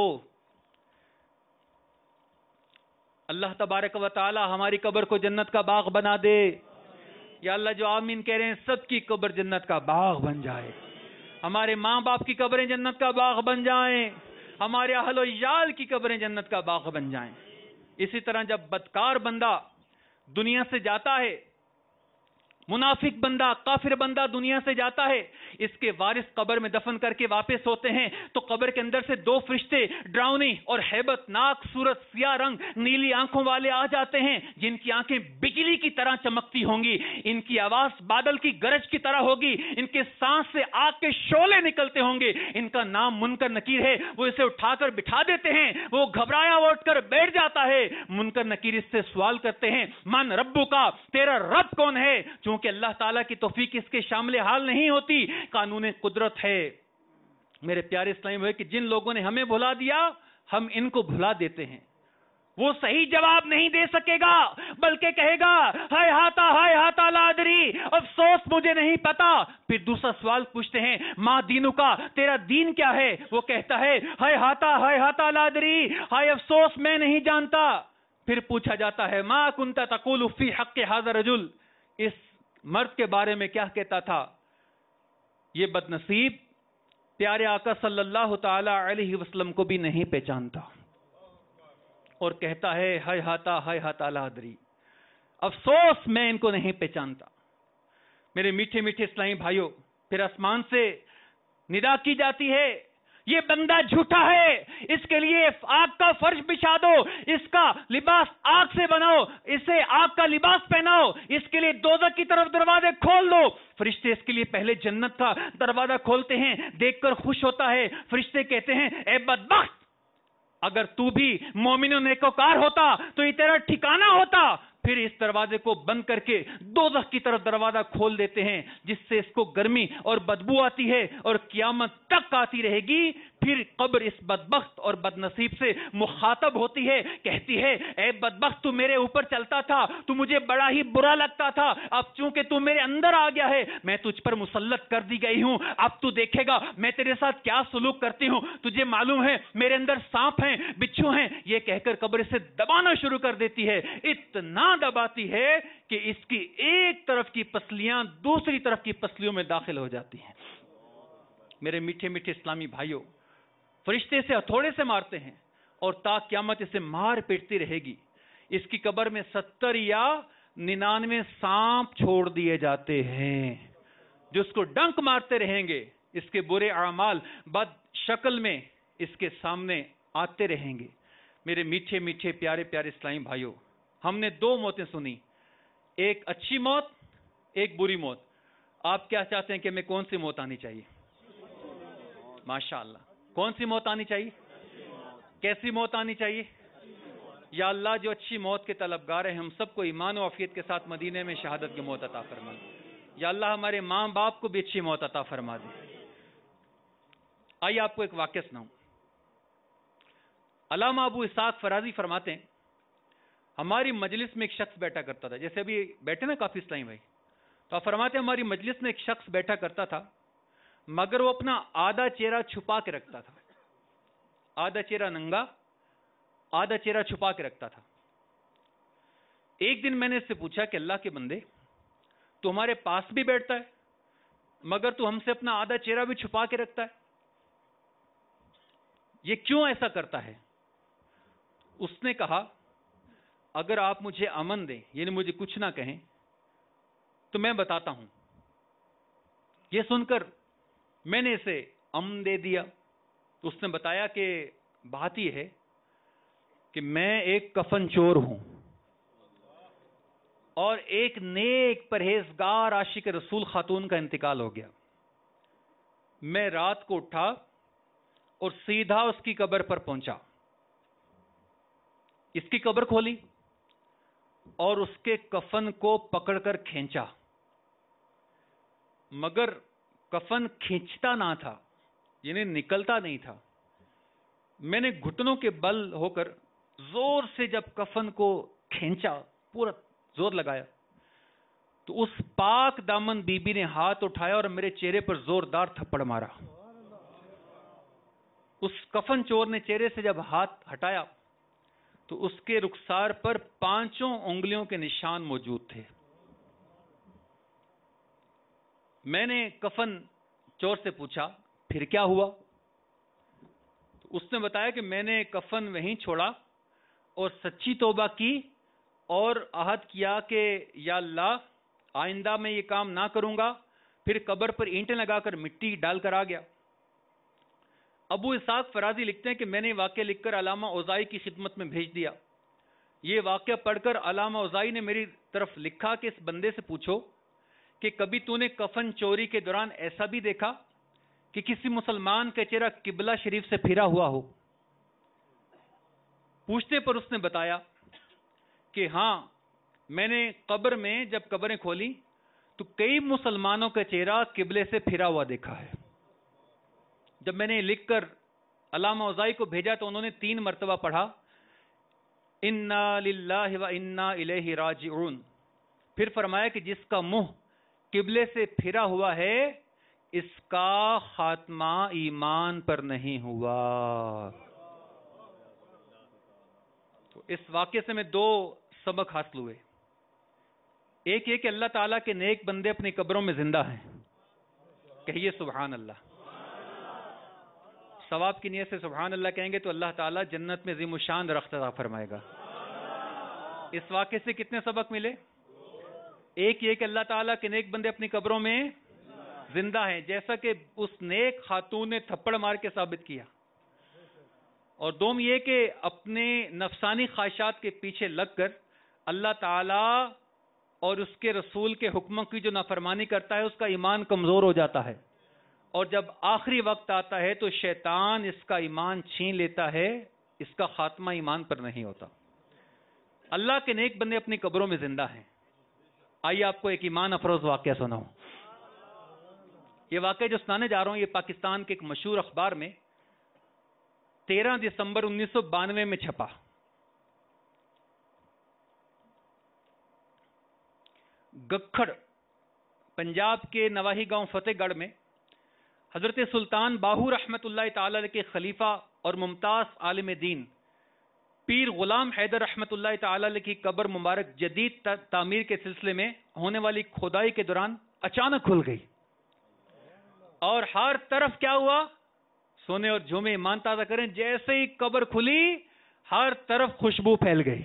اللہ تبارک و تعالی ہماری قبر کو جنت کا باغ بنا دے. یا اللہ جو آمین کہہ رہے ہیں سب کی قبر جنت کا باغ بن جائے، ہمارے ماں باپ کی قبریں جنت کا باغ بن جائیں، ہمارے اہل و عیال کی قبریں جنت کا باغ بن جائیں. اسی طرح جب بدکار بندہ دنیا سے جاتا ہے، منافق بندہ، کافر بندہ دنیا سے جاتا ہے، اس کے وارث قبر میں دفن کر کے واپس ہوتے ہیں تو قبر کے اندر سے 2 فرشتے ڈراؤنی اور ہیبت ناک صورت، سیاہ رنگ، نیلی آنکھوں والے آ جاتے ہیں، جن کی آنکھیں بجلی کی طرح چمکتی ہوں گی، ان کی آواز بادل کی گرج کی طرح ہوگی، ان کے سانس سے آگ کے شعلے نکلتے ہوں گے. ان کا نام منکر نکیر ہے. وہ اسے اٹھا کر بٹھا دیتے ہیں، وہ گھبرایا وہ اٹھ کر بیٹھ جاتا ہے. منکر نکیر اس سے سوال کرتے ہیں من ربو کا، تیرا رب کون ہے؟ کہ اللہ تعالیٰ کی توفیق اس کے شامل حال نہیں ہوتی، قانون قدرت ہے. میرے پیارے اسلامی بھائی کہ جن لوگوں نے ہمیں بھلا دیا ہم ان کو بھلا دیتے ہیں. وہ صحیح جواب نہیں دے سکے گا بلکہ کہے گا ہائے ہاتا لا ادری، افسوس مجھے نہیں پتا. پھر دوسرا سوال پوچھتے ہیں ما دینو کا، تیرا دین کیا ہے؟ وہ کہتا ہے ہائے ہاتا لا ادری، ہائے افسوس میں نہیں جانتا. پھر پوچھا جاتا ہے ما کنت تقول فی حق ھذا الرجل، اس مرد کے بارے میں کیا کہتا تھا؟ یہ بدنصیب پیارے آقا صلی اللہ تعالی علیہ وسلم کو بھی نہیں پہچانتا، اور کہتا ہے ہائے ہاتا لا ادری، افسوس میں ان کو نہیں پہچانتا۔ میرے میٹھے میٹھے اسلامی بھائیوں، پھر آسمان سے ندا کی جاتی ہے، یہ بندہ جھوٹا ہے، اس کے لیے آگ کا فرش بچھا دو، اس کا لباس آگ سے بناؤ، اسے آگ کا لباس پہناؤ، اس کے لیے دوزخ کی طرف دروازے کھول دو۔ فرشتے اس کے لیے پہلے جنت کا دروازہ کھولتے ہیں، دیکھ کر خوش ہوتا ہے۔ فرشتے کہتے ہیں اے بدبخت، اگر تو بھی مومن و نیکوکار ہوتا تو یہ تیرا ٹھکانہ ہوتا۔ پھر اس دروازے کو بند کر کے دوزخ کی طرف دروازہ کھول دیتے ہیں، جس سے اس کو گرمی اور بدبو آتی ہے اور قیامت تک آتی رہے گی۔ پھر قبر اس بدبخت اور بدنصیب سے مخاطب ہوتی ہے، کہتی ہے اے بدبخت، تو میرے اوپر چلتا تھا، تو مجھے بڑا ہی برا لگتا تھا، اب چونکہ تو میرے اندر آ گیا ہے، میں تجھ پر مسلط کر دی گئی ہوں، اب تو دیکھے گا میں تیرے ساتھ کیا سلوک کرتی ہوں، تجھے معلوم ہے میرے اندر سانپ ہیں، بچھو ہیں۔ یہ کہہ کر قبر سے دبانا شروع کر دیتی ہے، اتنا دباتی ہے کہ اس کی ایک طرف کی پسلیاں دوسری طرف کی پسلیوں میں داخل ہو جاتی ہیں۔ میرے میٹھے میٹھے اسلامی بھائیوں، فرشتے اسے ہتھوڑے سے مارتے ہیں اور تا قیامت اسے مار پیٹتی رہے گی۔ اس کی قبر میں 70 یا 99 سانپ چھوڑ دیے جاتے ہیں جو اس کو ڈنک مارتے رہیں گے، اس کے برے اعمال بد شکل میں اس کے سامنے آتے رہیں گے۔ میرے میٹھے میٹھے پیارے پیارے اسلامی بھائیوں، ہم نے 2 موتیں سنی، ایک اچھی موت، ایک بری موت۔ آپ کیا چاہتے ہیں کہ میں کون سی موت آنی چاہیے؟ ماشاءاللہ، کون سی موت آنی چاہیے؟ کیسی موت آنی چاہیے؟ یا اللہ جو اچھی موت کے طلبگار ہیں، ہم سب کو ایمان و عافیت کے ساتھ مدینے میں شہادت کی موت عطا فرما دے۔ یا اللہ ہمارے ماں باپ کو بھی اچھی موت عطا فرما دے۔ آئیے آپ کو ایک واقعہ سناؤں۔ علامہ ابو اسحاق فرازی فرماتے ہیں، ہماری مجلس میں ایک شخص بیٹھا کرتا تھا، جیسے ابھی بیٹھے نا کافی اسلامی بھائی، تو آپ فرماتے ہیں ہماری مجلس میں ایک شخص بیٹھا کرتا تھا، مگر وہ اپنا آدھا چہرہ چھپا کے رکھتا تھا، آدھا چہرہ ننگا، آدھا چہرہ چھپا کے رکھتا تھا۔ ایک دن میں نے اس سے پوچھا کہ اللہ کے بندے، تو ہمارے پاس بھی بیٹھتا ہے مگر تو ہم سے اپنا آدھا چہرہ بھی چھپا کے رکھتا ہے، یہ کیوں ایسا کرتا ہے؟ اس نے کہا اگر آپ مجھے امن دیں، یعنی مجھے کچھ نہ کہیں، تو میں بتاتا ہوں۔ یہ سن کر میں نے اسے امن دے دیا۔ تو اس نے بتایا کہ بات یہ ہے کہ میں ایک کفن چور ہوں اور ایک نیک پرہیزگار عاشق رسول خاتون کا انتقال ہو گیا۔ میں رات کو اٹھا اور سیدھا اس کی قبر پر پہنچا، اس کی قبر کھولی اور اس کے کفن کو پکڑ کر کھینچا، مگر کفن کھینچتا نہ تھا، یعنی نکلتا نہیں تھا۔ میں نے گھٹنوں کے بل ہو کر زور سے جب کفن کو کھینچا، پورا زور لگایا، تو اس پاک دامن بی بی نے ہاتھ اٹھایا اور میرے چہرے پر زوردار تھپڑ مارا۔ اس کفن چور نے چہرے سے جب ہاتھ ہٹایا تو اس کے رخسار پر 5 انگلیوں کے نشان موجود تھے۔ میں نے کفن چور سے پوچھا پھر کیا ہوا؟ تو اس نے بتایا کہ میں نے کفن وہیں چھوڑا اور سچی توبہ کی اور عہد کیا کہ یا اللہ آئندہ میں یہ کام نہ کروں گا۔ پھر قبر پر اینٹیں لگا کر مٹی ڈال کر آ گیا۔ ابو اسحاق فرازی لکھتے ہیں کہ میں نے واقعہ لکھ کر علامہ اوزائی کی خدمت میں بھیج دیا۔ یہ واقعہ پڑھ کر علامہ اوزائی نے میری طرف لکھا کہ اس بندے سے پوچھو کہ کبھی تو نے کفن چوری کے دوران ایسا بھی دیکھا کہ کسی مسلمان کا چہرہ قبلہ شریف سے پھرا ہوا ہو؟ پوچھنے پر اس نے بتایا کہ ہاں، میں نے قبر میں جب قبریں کھولی تو کئی مسلمانوں کا چہرہ قبلے سے پھرا ہوا دیکھا ہے۔ جب میں نے لکھ کر علامہ اوزائی کو بھیجا تو انہوں نے 3 مرتبہ پڑھا انا للہ و انا الیہ راجعون، پھر فرمایا کہ جس کا منہ قبلے سے پھرا ہوا ہے اس کا خاتمہ ایمان پر نہیں ہوا۔ تو اس واقعے سے میں 2 سبق حاصل ہوئے۔ ایک یہ کہ اللہ تعالیٰ کے نیک بندے اپنی قبروں میں زندہ ہیں. کہیے سبحان اللہ. ثواب کی نیت سے سبحان اللہ کہیں گے تو اللہ تعالیٰ جنت میں عظیم الشان درخت عطا فرمائے گا. اس واقعے سے کتنے سبق ملے؟ ایک یہ کہ اللہ تعالیٰ کے نیک بندے اپنی قبروں میں زندہ ہیں، جیسا کہ اس نیک خاتون نے تھپڑ مار کے ثابت کیا. اور دوم یہ کہ اپنے نفسانی خواہشات کے پیچھے لگ کر اللہ تعالیٰ اور اس کے رسول کے حکموں کی جو نافرمانی کرتا ہے اس کا ایمان کمزور ہو جاتا ہے، اور جب آخری وقت آتا ہے تو شیطان اس کا ایمان چھین لیتا ہے، اس کا خاتمہ ایمان پر نہیں ہوتا. اللہ کے نیک بندے اپنی قبروں میں زندہ ہیں. آئیے آپ کو ایک ایمان افروز واقعہ سناؤں. یہ واقعہ جو سنانے جا رہا ہوں یہ پاکستان کے ایک مشہور اخبار میں 13 دسمبر 1992 میں چھپا. گکھڑ پنجاب کے نواحی گاؤں فتح گڑھ میں حضرت سلطان باہو رحمت اللہ تعالی علیہ کے خلیفہ اور ممتاز عالم دین پیر غلام حیدر رحمت اللہ تعالی علیہ کی قبر مبارک جدید تعمیر کے سلسلے میں ہونے والی کھودائی کے دوران اچانک کھل گئی، اور ہر طرف کیا ہوا؟ سونے اور جھومے. ایمان تازہ کریں، جیسے ہی قبر کھلی ہر طرف خوشبو پھیل گئی،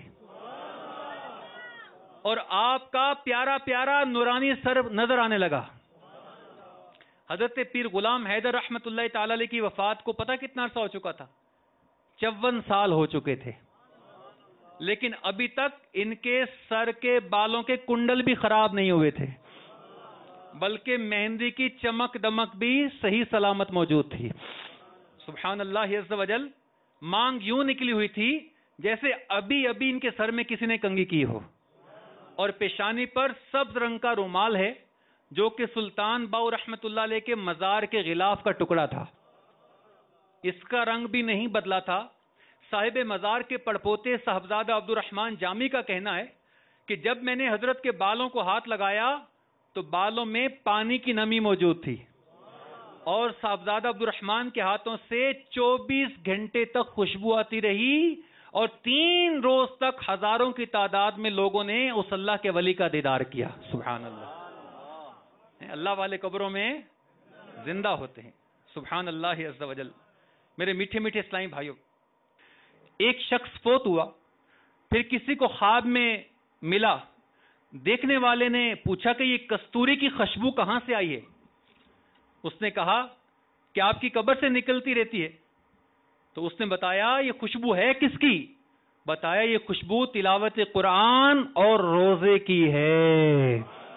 اور آپ کا پیارا پیارا نورانی سر نظر آنے لگا. حضرت پیر غلام حیدر رحمت اللہ تعالی علیہ کی وفات کو پتہ کتنا عرصہ ہو چکا تھا؟ 54 سال ہو چکے تھے، لیکن ابھی تک ان کے سر کے بالوں کے کنڈل بھی خراب نہیں ہوئے تھے، بلکہ مہندی کی چمک دمک بھی صحیح سلامت موجود تھی. سبحان اللہ عز و جل. مانگ یوں نکلی ہوئی تھی جیسے ابھی ابھی ان کے سر میں کسی نے کنگھی کی ہو، اور پیشانی پر سبز رنگ کا رومال ہے جو کہ سلطان باہو رحمت اللہ علیہ کے مزار کے غلاف کا ٹکڑا تھا. اس کا رنگ بھی نہیں بدلا تھا. صاحب مزار کے پڑپوتے صاحبزادہ عبد الرحمن جامی کا کہنا ہے کہ جب میں نے حضرت کے بالوں کو ہاتھ لگایا تو بالوں میں پانی کی نمی موجود تھی، اور صاحبزادہ عبد الرحمن کے ہاتھوں سے 24 گھنٹے تک خوشبو آتی رہی، اور 3 روز تک ہزاروں کی تعداد میں لوگوں نے اس اللہ کے ولی کا دیدار کیا. سبحان اللہ. اللہ والے قبروں میں زندہ ہوتے ہیں. سبحان اللہ عز و جل. میرے میٹھے میٹھے اسلامی بھائیوں، ایک شخص فوت ہوا، پھر کسی کو خواب میں ملا. دیکھنے والے نے پوچھا کہ یہ کستوری کی خوشبو کہاں سے آئی ہے؟ اس نے کہا کہ آپ کی قبر سے نکلتی رہتی ہے. تو اس نے بتایا یہ خوشبو ہے کس کی؟ بتایا یہ خوشبو تلاوت قرآن اور روزے کی ہے.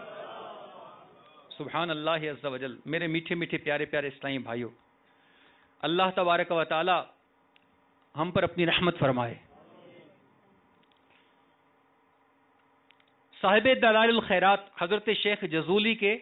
سبحان اللہ عز و جل. میرے میٹھے میٹھے پیارے پیارے اسلامی بھائیوں، اللہ تبارک و تعالی ہم پر اپنی رحمت فرمائے. صاحب دلائل الخیرات حضرت شیخ جزولی کے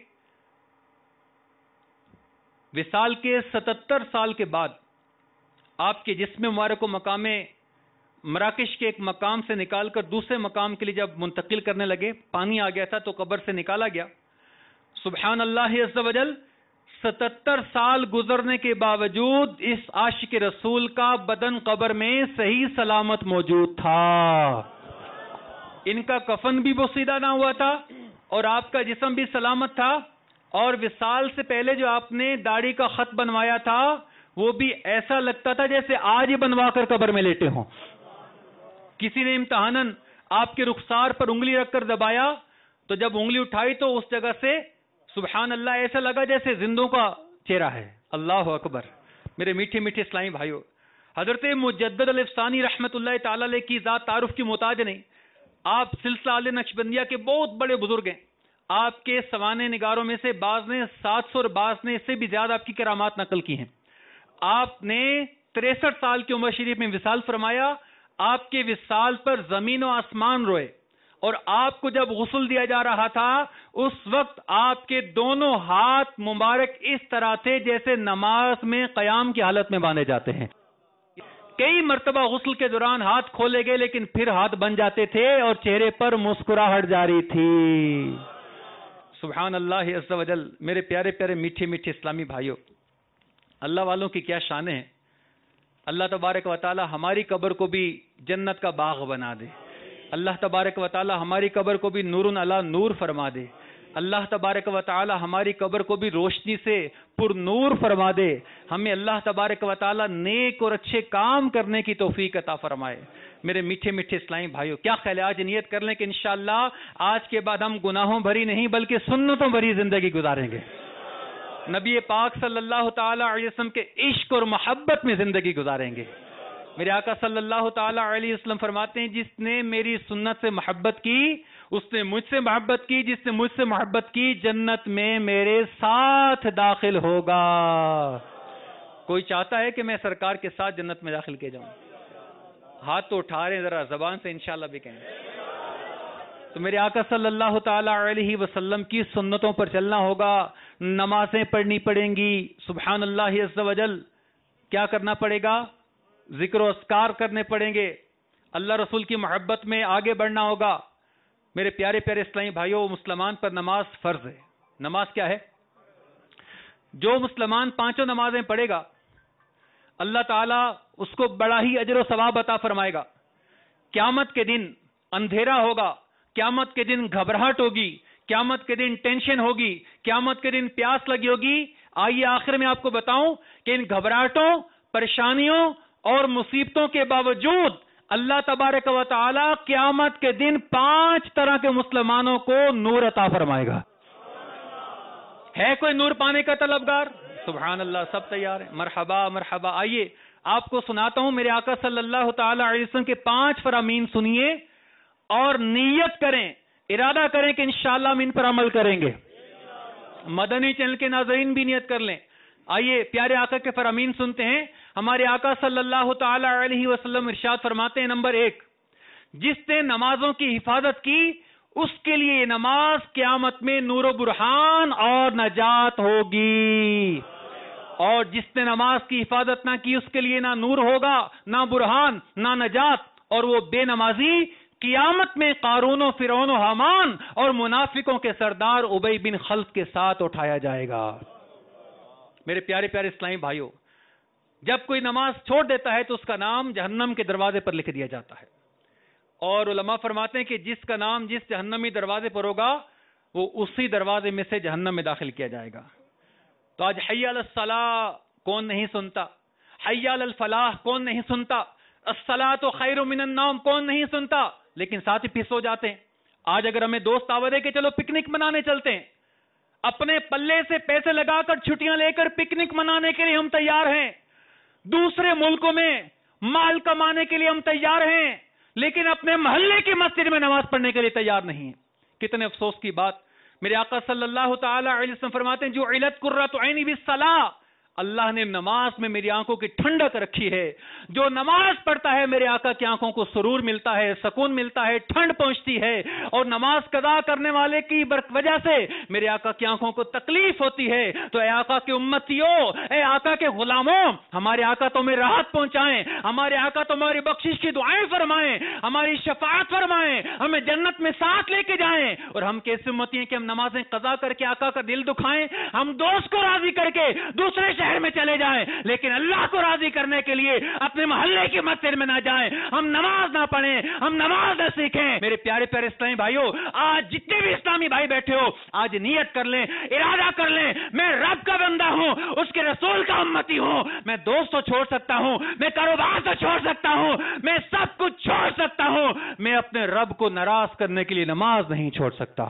وصال کے 77 سال کے بعد آپ کے جسم مبارک کو مقام مراکش کے ایک مقام سے نکال کر دوسرے مقام کے لیے جب منتقل کرنے لگے، پانی آ گیا تھا تو قبر سے نکالا گیا. سبحان اللہ عز و جل. 77 سال گزرنے کے باوجود اس عاشق رسول کا بدن قبر میں صحیح سلامت موجود تھا. ان کا کفن بھی بوسیدہ نہ ہوا تھا، اور آپ کا جسم بھی سلامت تھا، اور وصال سے پہلے جو آپ نے داڑھی کا خط بنوایا تھا وہ بھی ایسا لگتا تھا جیسے آج ہی بنوا کر قبر میں لیٹے ہوں. کسی نے امتحاناً آپ کے رخسار پر انگلی رکھ کر دبایا تو جب انگلی اٹھائی تو اس جگہ سے سبحان اللہ ایسا لگا جیسے زندوں کا چہرہ ہے. اللہ اکبر. میرے میٹھے میٹھے اسلامی بھائیوں، حضرت مجدد الافسانی رحمت اللہ تعالی علیہ کی ذات تعارف کی محتاج نہیں. آپ سلسلہ آل نقشبندیہ کے بہت بڑے بزرگ ہیں. آپ کے سوانح نگاروں میں سے بعض نے 700 اور بعض نے اس سے بھی زیادہ آپ کی کرامات نقل کی ہیں. آپ نے 63 سال کی عمر شریف میں وصال فرمایا. آپ کے وصال پر زمین و آسمان روئے، اور آپ کو جب غسل دیا جا رہا تھا اس وقت آپ کے دونوں ہاتھ مبارک اس طرح تھے جیسے نماز میں قیام کی حالت میں باندھے جاتے ہیں. کئی مرتبہ غسل کے دوران ہاتھ کھولے گئے لیکن پھر ہاتھ بن جاتے تھے اور چہرے پر مسکراہٹ جاری تھی. سبحان اللہ عز و جل. میرے پیارے پیارے میٹھے میٹھے اسلامی بھائیوں، اللہ والوں کی کیا شانیں ہیں. اللہ تبارک و تعالی ہماری قبر کو بھی جنت کا باغ بنا دے. اللہ تبارک و تعالی ہماری قبر کو بھی نور علی نور فرما دے. اللہ تبارک و تعالی ہماری قبر کو بھی روشنی سے پر نور فرما دے. ہمیں اللہ تبارک و تعالی نیک اور اچھے کام کرنے کی توفیق عطا فرمائے. میرے میٹھے میٹھے اسلامی بھائیو، کیا خیال ہے آج نیت کر لیں کہ انشاءاللہ آج کے بعد ہم گناہوں بھری نہیں بلکہ سنتوں بھری زندگی گزاریں گے. نبی پاک صلی اللہ تعالی علیہ وسلم کے عشق اور محبت میں زندگی گزاریں گے. میرے آقا صلی اللہ تعالی علیہ وسلم فرماتے ہیں جس نے میری سنت سے محبت کی اس نے مجھ سے محبت کی، جس نے مجھ سے محبت کی جنت میں میرے ساتھ داخل ہوگا. کوئی چاہتا ہے کہ میں سرکار کے ساتھ جنت میں داخل کیے جاؤں؟ ہاتھ تو اٹھا رہے ہیں، ذرا زبان سے انشاءاللہ بھی کہیں. تو میرے آقا صلی اللہ تعالی علیہ وسلم کی سنتوں پر چلنا ہوگا. نمازیں پڑھنی پڑیں گی. سبحان اللہ عز و جل. کیا کرنا پڑے گا؟ ذکر و اذکار کرنے پڑیں گے. اللہ رسول کی محبت میں آگے بڑھنا ہوگا. میرے پیارے پیارے اسلامی بھائیوں، مسلمان پر نماز فرض ہے. نماز کیا ہے؟ جو مسلمان پانچوں نمازیں پڑھے گا اللہ تعالیٰ اس کو بڑا ہی اجر و ثواب عطا فرمائے گا. قیامت کے دن اندھیرا ہوگا، قیامت کے دن گھبراہٹ ہوگی، قیامت کے دن ٹینشن ہوگی، قیامت کے دن پیاس لگی ہوگی. آئیے آخر میں آپ کو بتاؤں کہ ان گھبراہٹوں، پریشانیوں اور مصیبتوں کے باوجود اللہ تبارک و تعالی قیامت کے دن 5 طرح کے مسلمانوں کو نور عطا فرمائے گا. ہے کوئی نور پانے کا طلبگار؟ سبحان اللہ، سب تیار ہیں. مرحبا مرحبا. آئیے آپ کو سناتا ہوں میرے آقا صلی اللہ تعالی علیہ وسلم کے 5 فرامین سنیے اور نیت کریں، ارادہ کریں کہ انشاءاللہ ہم ان پر عمل کریں گے. مدنی چینل کے ناظرین بھی نیت کر لیں. آئیے پیارے آقا کے فرامین سنتے ہیں. ہمارے آقا صلی اللہ تعالی علیہ وسلم ارشاد فرماتے ہیں، نمبر 1، جس نے نمازوں کی حفاظت کی اس کے لیے یہ نماز قیامت میں نور و برہان اور نجات ہوگی، اور جس نے نماز کی حفاظت نہ کی اس کے لیے نہ نور ہوگا، نہ برہان، نہ نجات، اور وہ بے نمازی قیامت میں قارون و فرعون و حامان اور منافقوں کے سردار ابی بن خلف کے ساتھ اٹھایا جائے گا. میرے پیارے پیارے اسلامی بھائیوں، جب کوئی نماز چھوڑ دیتا ہے تو اس کا نام جہنم کے دروازے پر لکھ دیا جاتا ہے، اور علماء فرماتے ہیں کہ جس کا نام جس جہنمی دروازے پر ہوگا وہ اسی دروازے میں سے جہنم میں داخل کیا جائے گا. تو آج حی علی الصلاۃ کون نہیں سنتا؟ حی علی الفلاح کون نہیں سنتا؟ الصلاۃ خیر من النوم کون نہیں سنتا؟ لیکن ساتھ ہی پھس ہو جاتے ہیں. آج اگر ہمیں دوست دعوت دے کہ چلو پکنک منانے چلتے ہیں، اپنے پلے سے پیسے لگا کر چھٹیاں لے کر پکنک منانے کے لیے ہم تیار ہیں، دوسرے ملکوں میں مال کمانے کے لیے ہم تیار ہیں، لیکن اپنے محلے کی مسجد میں نماز پڑھنے کے لیے تیار نہیں ہیں. کتنے افسوس کی بات. میرے آقا صلی اللہ تعالی علیہ وسلم فرماتے ہیں، جو علت قرۃ عینی بالصلاۃ، اللہ نے نماز میں میری آنکھوں کی ٹھنڈک رکھی ہے. جو نماز پڑھتا ہے میرے آقا کی آنکھوں کو سرور ملتا ہے، سکون ملتا ہے، ٹھنڈ پہنچتی ہے. اور نماز قضا کرنے والے کی وجہ سے میرے آقا کی آنکھوں کو تکلیف ہوتی ہے. تو اے آقا کے امتیوں، اے آقا کے غلاموں، ہمارے آقا تمہیں راحت پہنچائیں، ہمارے آقا تمہاری بخشش کی دعائیں فرمائیں، ہماری شفاعت فرمائیں، ہمیں جنت میں ساتھ لے کے جائیں. اور ہم کیسے امتی ہیں کہ ہم نمازیں قضا کر کے آقا کا دل دکھائیں، ہم دوست کو راضی کر کے دوسرے شہر میں چلے جائیں، لیکن اللہ کو راضی کرنے کے لیے اپنے محلے کی مسجد میں نہ جائیں، ہم نماز نہ پڑھیں، ہم نماز نہ سیکھیں. میرے پیارے پیارے اسلامی بھائیوں، آج جتنے بھی اسلامی بھائی بیٹھے ہو، آج نیت کر لیں، ارادہ کر لیں، میں رب کا بندہ ہوں، اس کے رسول کا امتی ہوں. میں دوست تو چھوڑ سکتا ہوں، میں کاروبار تو چھوڑ سکتا ہوں، میں سب کچھ چھوڑ سکتا ہوں، میں اپنے رب کو ناراض کرنے کے لیے نماز نہیں چھوڑ سکتا.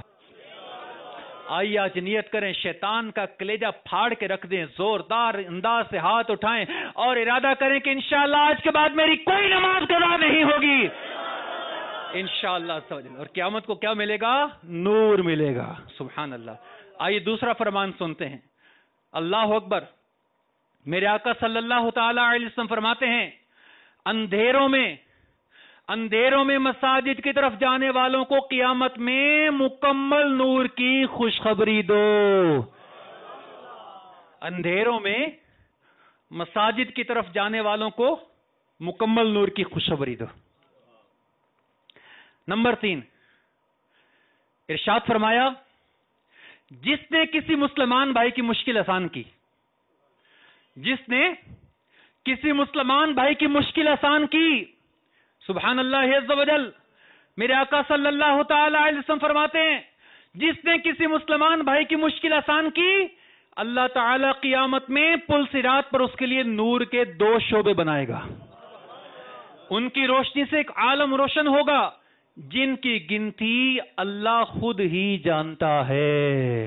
آئیے آج نیت کریں، شیطان کا کلیجہ پھاڑ کے رکھ دیں، زوردار انداز سے ہاتھ اٹھائیں اور ارادہ کریں کہ انشاءاللہ آج کے بعد میری کوئی نماز قضا نہیں ہوگی انشاءاللہ. اور قیامت کو کیا ملے گا؟ نور ملے گا. سبحان اللہ. آئیے دوسرا فرمان سنتے ہیں. اللہ اکبر. میرے آقا صلی اللہ تعالی علیہ وسلم فرماتے ہیں، اندھیروں میں مساجد کی طرف جانے والوں کو قیامت میں مکمل نور کی خوشخبری دو. اندھیروں میں مساجد کی طرف جانے والوں کو مکمل نور کی خوشخبری دو. نمبر 3، ارشاد فرمایا، جس نے کسی مسلمان بھائی کی مشکل آسان کی، جس نے کسی مسلمان بھائی کی مشکل آسان کی، سبحان اللہ عز و جل، میرے آقا صلی اللہ تعالی علیہ وسلم فرماتے ہیں جس نے کسی مسلمان بھائی کی مشکل آسان کی اللہ تعالی قیامت میں پل صراط پر اس کے لیے نور کے 2 شعبے بنائے گا. ان کی روشنی سے ایک عالم روشن ہوگا جن کی گنتی اللہ خود ہی جانتا ہے.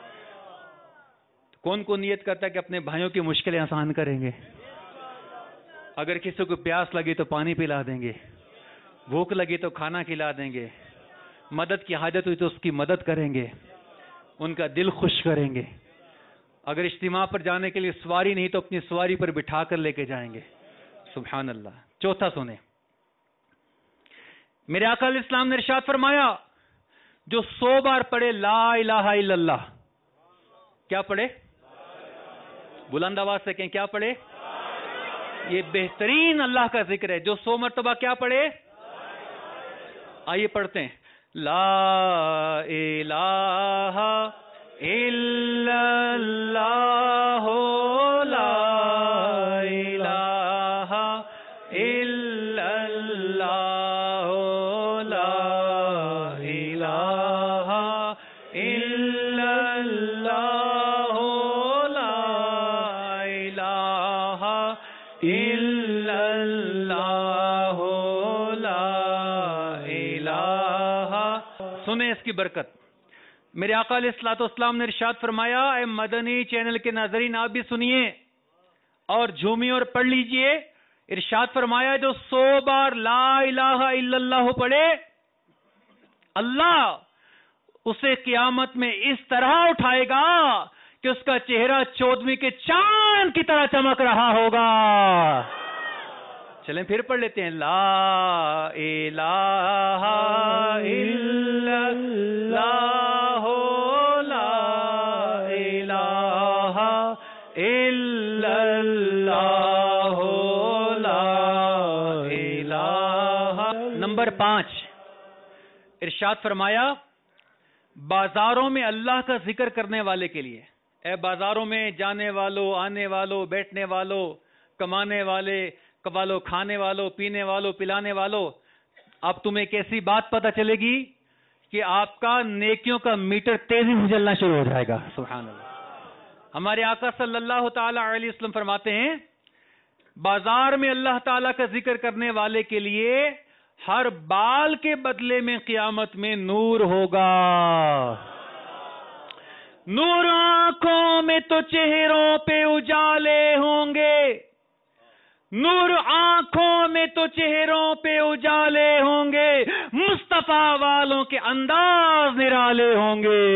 کون کون نیت کرتا ہے کہ اپنے بھائیوں کی مشکلیں آسان کریں گے؟ اگر کسی کو پیاس لگی تو پانی پلا دیں گے، بھوک لگی تو کھانا کھلا دیں گے، مدد کی حاجت ہوئی تو اس کی مدد کریں گے، ان کا دل خوش کریں گے. اگر اجتماع پر جانے کے لیے سواری نہیں تو اپنی سواری پر بٹھا کر لے کے جائیں گے. سبحان اللہ. چوتھا سنیں، میرے آقا علیہ السلام نے ارشاد فرمایا جو 100 بار پڑھے لا الہ الا اللہ، کیا پڑھے؟ بلند آواز سے کہیں کیا پڑھے؟ یہ بہترین اللہ کا ذکر ہے. جو 100 مرتبہ کیا پڑھے؟ آئیے پڑھتے ہیں. لا الہ الا اللہ لا الہ الا اللہ لا الہ الا اللہ لا الہ الا اللہ لا الہ. سنیں اس کی برکت. میرے آقا علیہ الصلوۃ والسلام نے ارشاد فرمایا اے مدنی چینل کے ناظرین آپ بھی سنیے اور جھومیے اور پڑھ لیجئے. ارشاد فرمایا جو 100 بار لا الہ الا اللہ پڑھے اللہ اسے قیامت میں اس طرح اٹھائے گا کہ اس کا چہرہ 14ویں کے چاند کی طرح چمک رہا ہوگا. چلیں پھر پڑھ لیتے ہیں. لا الہ الا اللہ لا الہ الا اللہ لا الہ. نمبر 5 ارشاد فرمایا بازاروں میں اللہ کا ذکر کرنے والے کے لیے، اے بازاروں میں جانے والوں، آنے والوں، بیٹھنے والوں، کمانے والوں، کھانے والوں، پینے والوں، پلانے والوں، اب تمہیں ایک ایسی بات پتہ چلے گی کہ آپ کا نیکیوں کا میٹر تیزی سے چلنا شروع ہو جائے گا. سبحان اللہ. ہمارے آقا صلی اللہ تعالی علیہ وسلم فرماتے ہیں بازار میں اللہ تعالیٰ کا ذکر کرنے والے کے لیے ہر بال کے بدلے میں قیامت میں نور ہوگا. نور آنکھوں میں تو چہروں پہ اجالے ہوں گے، نور آنکھوں میں تو چہروں پہ اجالے ہوں گے، مصطفیٰ والوں کے انداز نرالے ہوں گے.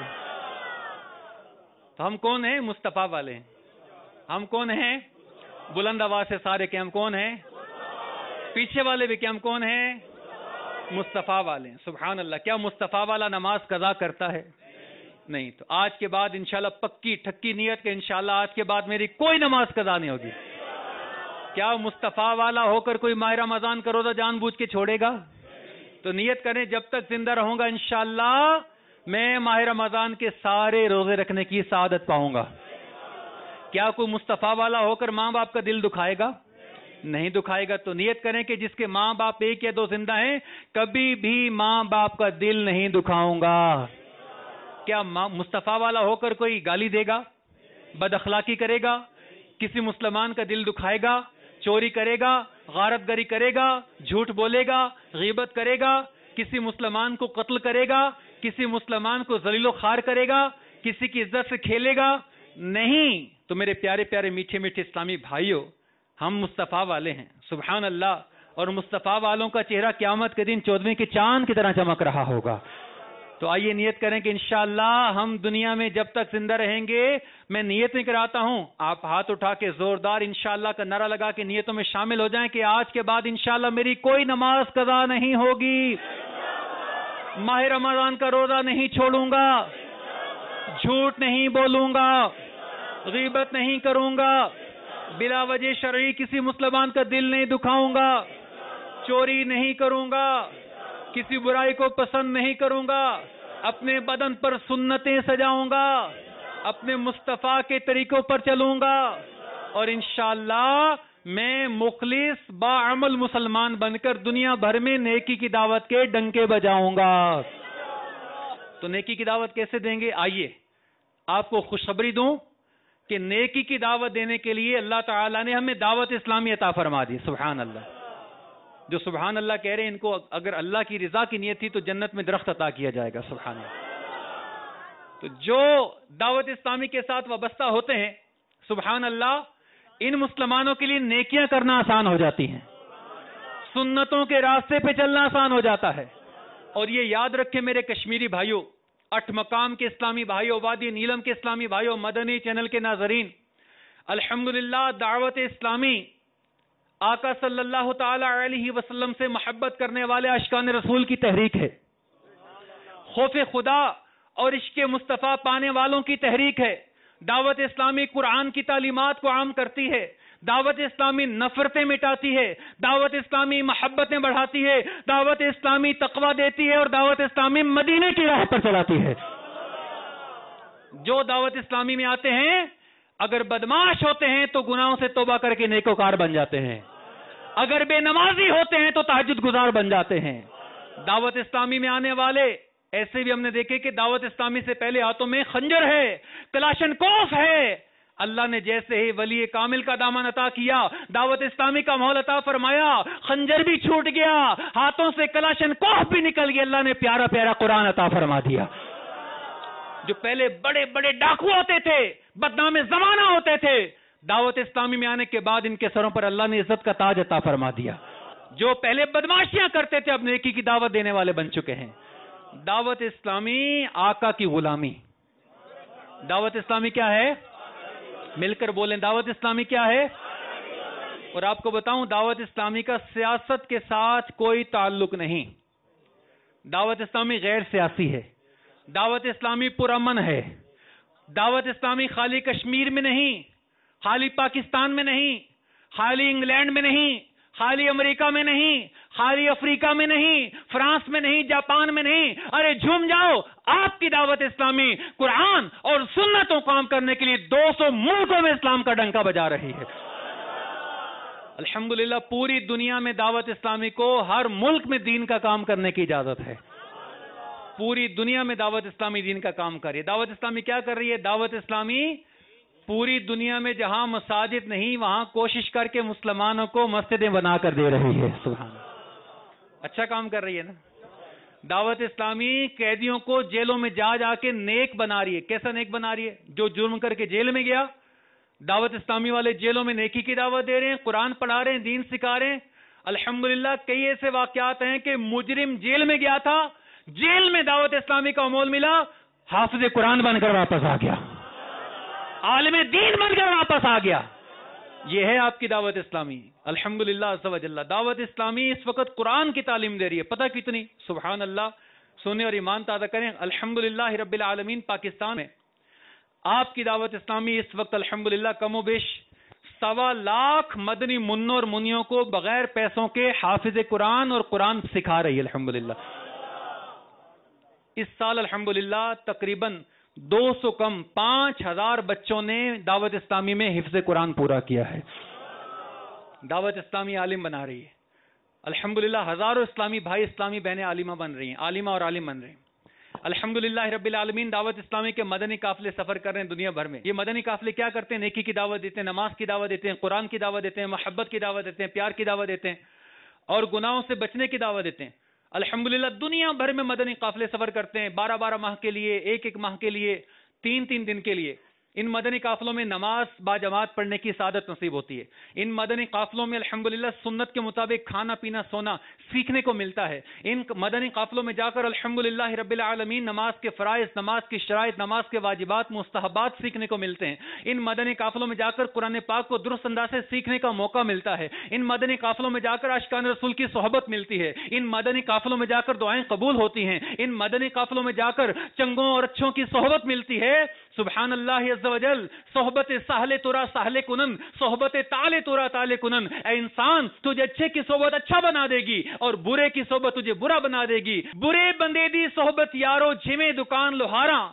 تو ہم کون ہیں؟ مصطفیٰ والے ہیں. ہم کون ہیں؟ بلند آواز سے سارے کہ ہم کون ہیں؟ پیچھے والے بھی کہ ہم کون ہیں؟ مصطفیٰ والے ہیں. سبحان اللہ. کیا مصطفیٰ والا نماز قضا کرتا ہے؟ نہیں. تو آج کے بعد انشاءاللہ پکی ٹھکی نیت کہ انشاءاللہ آج کے بعد میری کوئی نماز قضا نہیں ہوگی. کیا مصطفیٰ والا ہو کر کوئی ماہ رمضان کا روزہ جان بوجھ کے چھوڑے گا؟ تو نیت کریں جب تک زندہ رہوں گا انشاءاللہ میں ماہ رمضان کے سارے روزے رکھنے کی سعادت پاؤں گا. کیا کوئی مصطفیٰ والا ہو کر ماں باپ کا دل دکھائے گا؟ نہیں دکھائے گا. تو نیت کریں کہ جس کے ماں باپ 1 یا 2 زندہ ہیں کبھی بھی ماں باپ کا دل نہیں دکھاؤں گا. کیا مصطفیٰ والا ہو کر کوئی گالی دے گا، بد اخلاقی کرے گا، کسی مسلمان کا دل دکھائے گا، چوری کرے گا، غارت گری کرے گا، جھوٹ بولے گا، غیبت کرے گا، کسی مسلمان کو قتل کرے گا، کسی مسلمان کو ذلیل و خوار کرے گا، کسی کی عزت سے کھیلے گا؟ نہیں. تو میرے پیارے پیارے میٹھے میٹھے اسلامی بھائیوں ہم مصطفیٰ والے ہیں. سبحان اللہ. اور مصطفیٰ والوں کا چہرہ قیامت کے دن 14ویں کے چاند کی طرح چمک رہا ہوگا. تو آئیے نیت کریں کہ انشاءاللہ ہم دنیا میں جب تک زندہ رہیں گے، میں نیت نہیں کراتا ہوں، آپ ہاتھ اٹھا کے زوردار انشاءاللہ کا نعرہ لگا کے نیتوں میں شامل ہو جائیں کہ آج کے بعد انشاءاللہ میری کوئی نماز قضا نہیں ہوگی، ماہ رمضان کا روزہ نہیں چھوڑوں گا، جھوٹ نہیں بولوں گا، غیبت نہیں کروں گا، بلا وجہ شرعی کسی مسلمان کا دل نہیں دکھاؤں گا، چوری نہیں کروں گا، کسی برائی کو پسند نہیں کروں گا، اپنے بدن پر سنتیں سجاؤں گا، اپنے مصطفیٰ کے طریقوں پر چلوں گا، اور انشاءاللہ میں مخلص باعمل مسلمان بن کر دنیا بھر میں نیکی کی دعوت کے ڈنکے بجاؤں گا۔ تو نیکی کی دعوت کیسے دیں گے؟ آئیے آپ کو خوشخبری دوں کہ نیکی کی دعوت دینے کے لیے اللہ تعالیٰ نے ہمیں دعوت اسلامی عطا فرما دی۔ سبحان اللہ۔ جو سبحان اللہ کہہ رہے ہیں ان کو اگر اللہ کی رضا کی نیت تھی تو جنت میں درخت عطا کیا جائے گا۔ سبحان اللہ۔ تو جو دعوت اسلامی کے ساتھ وابستہ ہوتے ہیں، سبحان اللہ، ان مسلمانوں کے لیے نیکیاں کرنا آسان ہو جاتی ہیں، سنتوں کے راستے پہ چلنا آسان ہو جاتا ہے۔ اور یہ یاد رکھیں میرے کشمیری بھائیوں، 8 مقام کے اسلامی بھائیوں، وادی نیلم کے اسلامی بھائیوں، مدنی چینل کے ناظرین، الحمدللہ دعوت اسلامی آقا صلی اللہ تعالی علیہ وسلم سے محبت کرنے والے عاشقان رسول کی تحریک ہے، خوف خدا اور عشق مصطفیٰ پانے والوں کی تحریک ہے۔ دعوت اسلامی قرآن کی تعلیمات کو عام کرتی ہے، دعوت اسلامی نفرتیں مٹاتی ہے، دعوت اسلامی محبتیں بڑھاتی ہے، دعوت اسلامی تقویٰ دیتی ہے، اور دعوت اسلامی مدینے کی راہ پر چلاتی ہے۔ جو دعوت اسلامی میں آتے ہیں اگر بدمعاش ہوتے ہیں تو گناہوں سے توبہ کر کے نیکوکار بن جاتے ہیں، اگر بے نمازی ہوتے ہیں تو تہجد گزار بن جاتے ہیں۔ دعوت اسلامی میں آنے والے ایسے بھی ہم نے دیکھے کہ دعوت اسلامی سے پہلے ہاتھوں میں خنجر ہے، کلاشن کوف ہے۔ اللہ نے جیسے ہی ولی کامل کا دامن عطا کیا، دعوت اسلامی کا ماحول عطا فرمایا، خنجر بھی چھوٹ گیا، ہاتھوں سے کلاشن کوف بھی نکل گیا، اللہ نے پیارا پیارا قرآن عطا فرما دیا۔ جو پہلے بڑے بڑے ڈاکو ہوتے تھے، بدنام زمانہ ہوتے تھے، دعوت اسلامی میں آنے کے بعد ان کے سروں پر اللہ نے عزت کا تاج عطا فرما دیا۔ جو پہلے بدماشیاں کرتے تھے اب نیکی کی دعوت دینے والے بن چکے ہیں۔ دعوت اسلامی آقا کی غلامی۔ دعوت اسلامی کیا ہے؟ مل کر بولیں، دعوت اسلامی کیا ہے؟ اور آپ کو بتاؤں دعوت اسلامی کا سیاست کے ساتھ کوئی تعلق نہیں۔ دعوت اسلامی غیر سیاسی ہے، دعوت اسلامی پرامن ہے۔ دعوت اسلامی خالی کشمیر میں نہیں، خالی پاکستان میں نہیں، خالی انگلینڈ میں نہیں، خالی امریکہ میں نہیں، خالی افریقہ میں نہیں، فرانس میں نہیں، جاپان میں نہیں۔ ارے جھوم جاؤ، آپ کی دعوت اسلامی قرآن اور سنتوں کام کرنے کے لیے 200 ملکوں میں اسلام کا ڈنکا بجا رہی ہے۔ الحمدللہ پوری دنیا میں دعوت اسلامی کو ہر ملک میں دین کا کام کرنے کی اجازت ہے۔ پوری دنیا میں دعوت اسلامی دین کا کام کر رہی ہے۔ دعوت اسلامی کیا کر رہی ہے؟ دعوت اسلامی پوری دنیا میں جہاں مساجد نہیں وہاں کوشش کر کے مسلمانوں کو مسجدیں بنا کر دے رہی ہے۔ سبحان اللہ، اچھا کام کر رہی ہے نا۔ دعوت اسلامی قیدیوں کو جیلوں میں جا جا کے نیک بنا رہی ہے۔ کیسا نیک بنا رہی ہے؟ جو جرم کر کے جیل میں گیا، دعوت اسلامی والے جیلوں میں نیکی کی دعوت دے رہے ہیں، قرآن پڑھا رہے ہیں، دین سکھا رہے ہیں۔ الحمدللہ کئی ایسے واقعات ہیں کہ مجرم جیل میں گیا تھا، جیل میں دعوت اسلامی کا عمول ملا، حافظ قرآن بن کر واپس آ گیا، عالم دین بن کر واپس آ گیا۔ یہ ہے آپ کی دعوت اسلامی۔ الحمدللہ عز و جل دعوت اسلامی اس وقت قرآن کی تعلیم دے رہی ہے، پتہ کتنی؟ سبحان اللہ، سنیں اور ایمان تازہ کریں۔ الحمدللہ رب العالمین پاکستان میں آپ کی دعوت اسلامی اس وقت الحمدللہ کم و بیش 1.25 لاکھ مدنی منوں اور منیوں کو بغیر پیسوں کے حافظ قرآن اور قرآن سکھا رہی ہے۔ الحمدللہ اس سال الحمدللہ تقریباً 200 کم 5000 بچوں نے دعوت اسلامی میں حفظ قرآن پورا کیا ہے۔ دعوت اسلامی عالم بنا رہی ہے۔ الحمدللہ ہزاروں اسلامی بھائی اسلامی بہنیں عالمہ بن رہی ہیں، عالمہ اور عالم بن رہے ہیں۔ الحمدللہ رب العالمین دعوت اسلامی کے مدنی قافلے سفر کر رہے ہیں دنیا بھر میں۔ یہ مدنی قافلے کیا کرتے ہیں؟ نیکی کی دعوت دیتے ہیں، نماز کی دعوت دیتے ہیں، قرآن کی دعوت دیتے ہیں، محبت کی دعوت دیتے ہیں، پیار کی دعوت دیتے ہیں اور گناہوں سے بچنے کی دعوت دیتے ہیں۔ الحمدللہ دنیا بھر میں مدنی قافلے سفر کرتے ہیں، 12 ماہ کے لیے، ایک ماہ کے لیے، 3 دن کے لیے۔ ان مدنی قافلوں میں نماز باجماعت پڑھنے کی سعادت نصیب ہوتی ہے۔ ان مدنی قافلوں میں الحمدللہ سنت کے مطابق کھانا پینا سونا سیکھنے کو ملتا ہے۔ ان مدنی قافلوں میں جا کر الحمدللہ رب العالمین نماز کے فرائض، نماز کی شرائط، نماز کے واجبات، مستحبات سیکھنے کو ملتے ہیں۔ ان مدنی قافلوں میں جا کر قرآن پاک کو درست انداز سے سیکھنے کا موقع ملتا ہے۔ ان مدنی قافلوں میں جا کر عاشقان رسول کی صحبت ملتی ہے۔ ان مدنی قافلوں میں جا کر دعائیں قبول ہوتی ہیں۔ ان مدنی قافلوں میں جا کر چنگوں اور اچھوں کی صحبت ملتی ہے۔ سبحان اللہ عز و جل، صحبت ساہل تورا ساہل کنن، صحبت تالے تورا تالے کنن۔ اے انسان تجھے اچھے کی صحبت اچھا بنا دے گی اور برے کی صحبت تجھے برا بنا دے گی۔ برے بندے دی صحبت یارو جھویں دکان لوہاراں،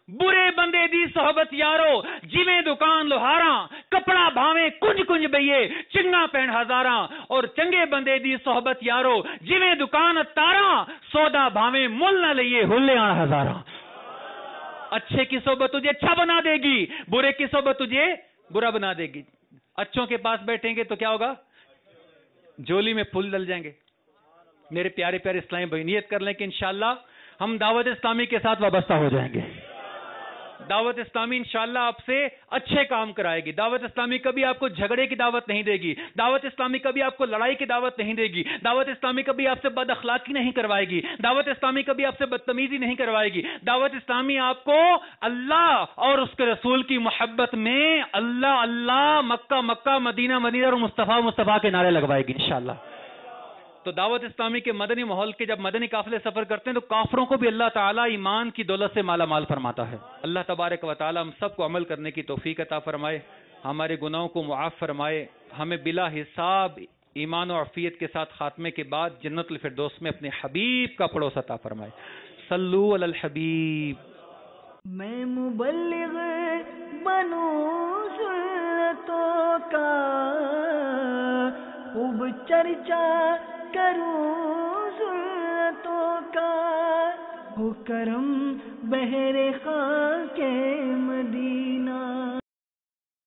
برے بندے دی صحبت یارو جویں دکان لوہاراں کپڑا بھاویں کنج کنج بئیے چنگا پہن ہزاراں اور چنگے بندے دی صحبت یارو جویں دکان تاراں سودا بھاویں مل نہ لئیے ہلے آن ہزاراں. اچھے کی صحبت تجھے اچھا بنا دے گی، برے کی صحبت تجھے برا بنا دے گی. اچھوں کے پاس بیٹھیں گے تو کیا ہوگا؟ جولی میں پھول ڈل جائیں گے. میرے پیارے پیارے اسلامی بھائی نیت کر لیں کہ انشاءاللہ ہم دعوت اسلامی کے ساتھ وابستہ ہو جائیں گے. دعوت اسلامی انشاءاللہ آپ سے اچھے کام کرائے گی. دعوت اسلامی کبھی آپ کو جھگڑے کی دعوت نہیں دے گی. دعوت اسلامی کبھی آپ کو لڑائی کی دعوت نہیں دے گی. دعوت اسلامی کبھی آپ سے بد اخلاقی نہیں کروائے گی. دعوت اسلامی کبھی آپ سے بدتمیزی نہیں کروائے گی. دعوت اسلامی آپ کو اللہ اور اس کے رسول کی محبت میں اللہ اللہ، مکہ مکہ، مدینہ مدینہ اور مصطفیٰ مصطفیٰ کے نعرے لگوائے گی انشاءاللہ. تو دعوت اسلامی کے مدنی ماحول کے جب مدنی قافلے سفر کرتے ہیں تو کافروں کو بھی اللہ تعالیٰ ایمان کی دولت سے مالا مال فرماتا ہے. اللہ تبارک و تعالیٰ ہم سب کو عمل کرنے کی توفیق عطا فرمائے، ہمارے گناہوں کو معاف فرمائے، ہمیں بلا حساب ایمان و عافیت کے ساتھ خاتمے کے بعد جنت الفردوس میں اپنے حبیب کا پڑوس عطا فرمائے. صلو علی الحبیب. میں مبلغ بنوں سنتوں کا، خوب چرچا کروں سنتوں کا، ہو کرم بہر خاک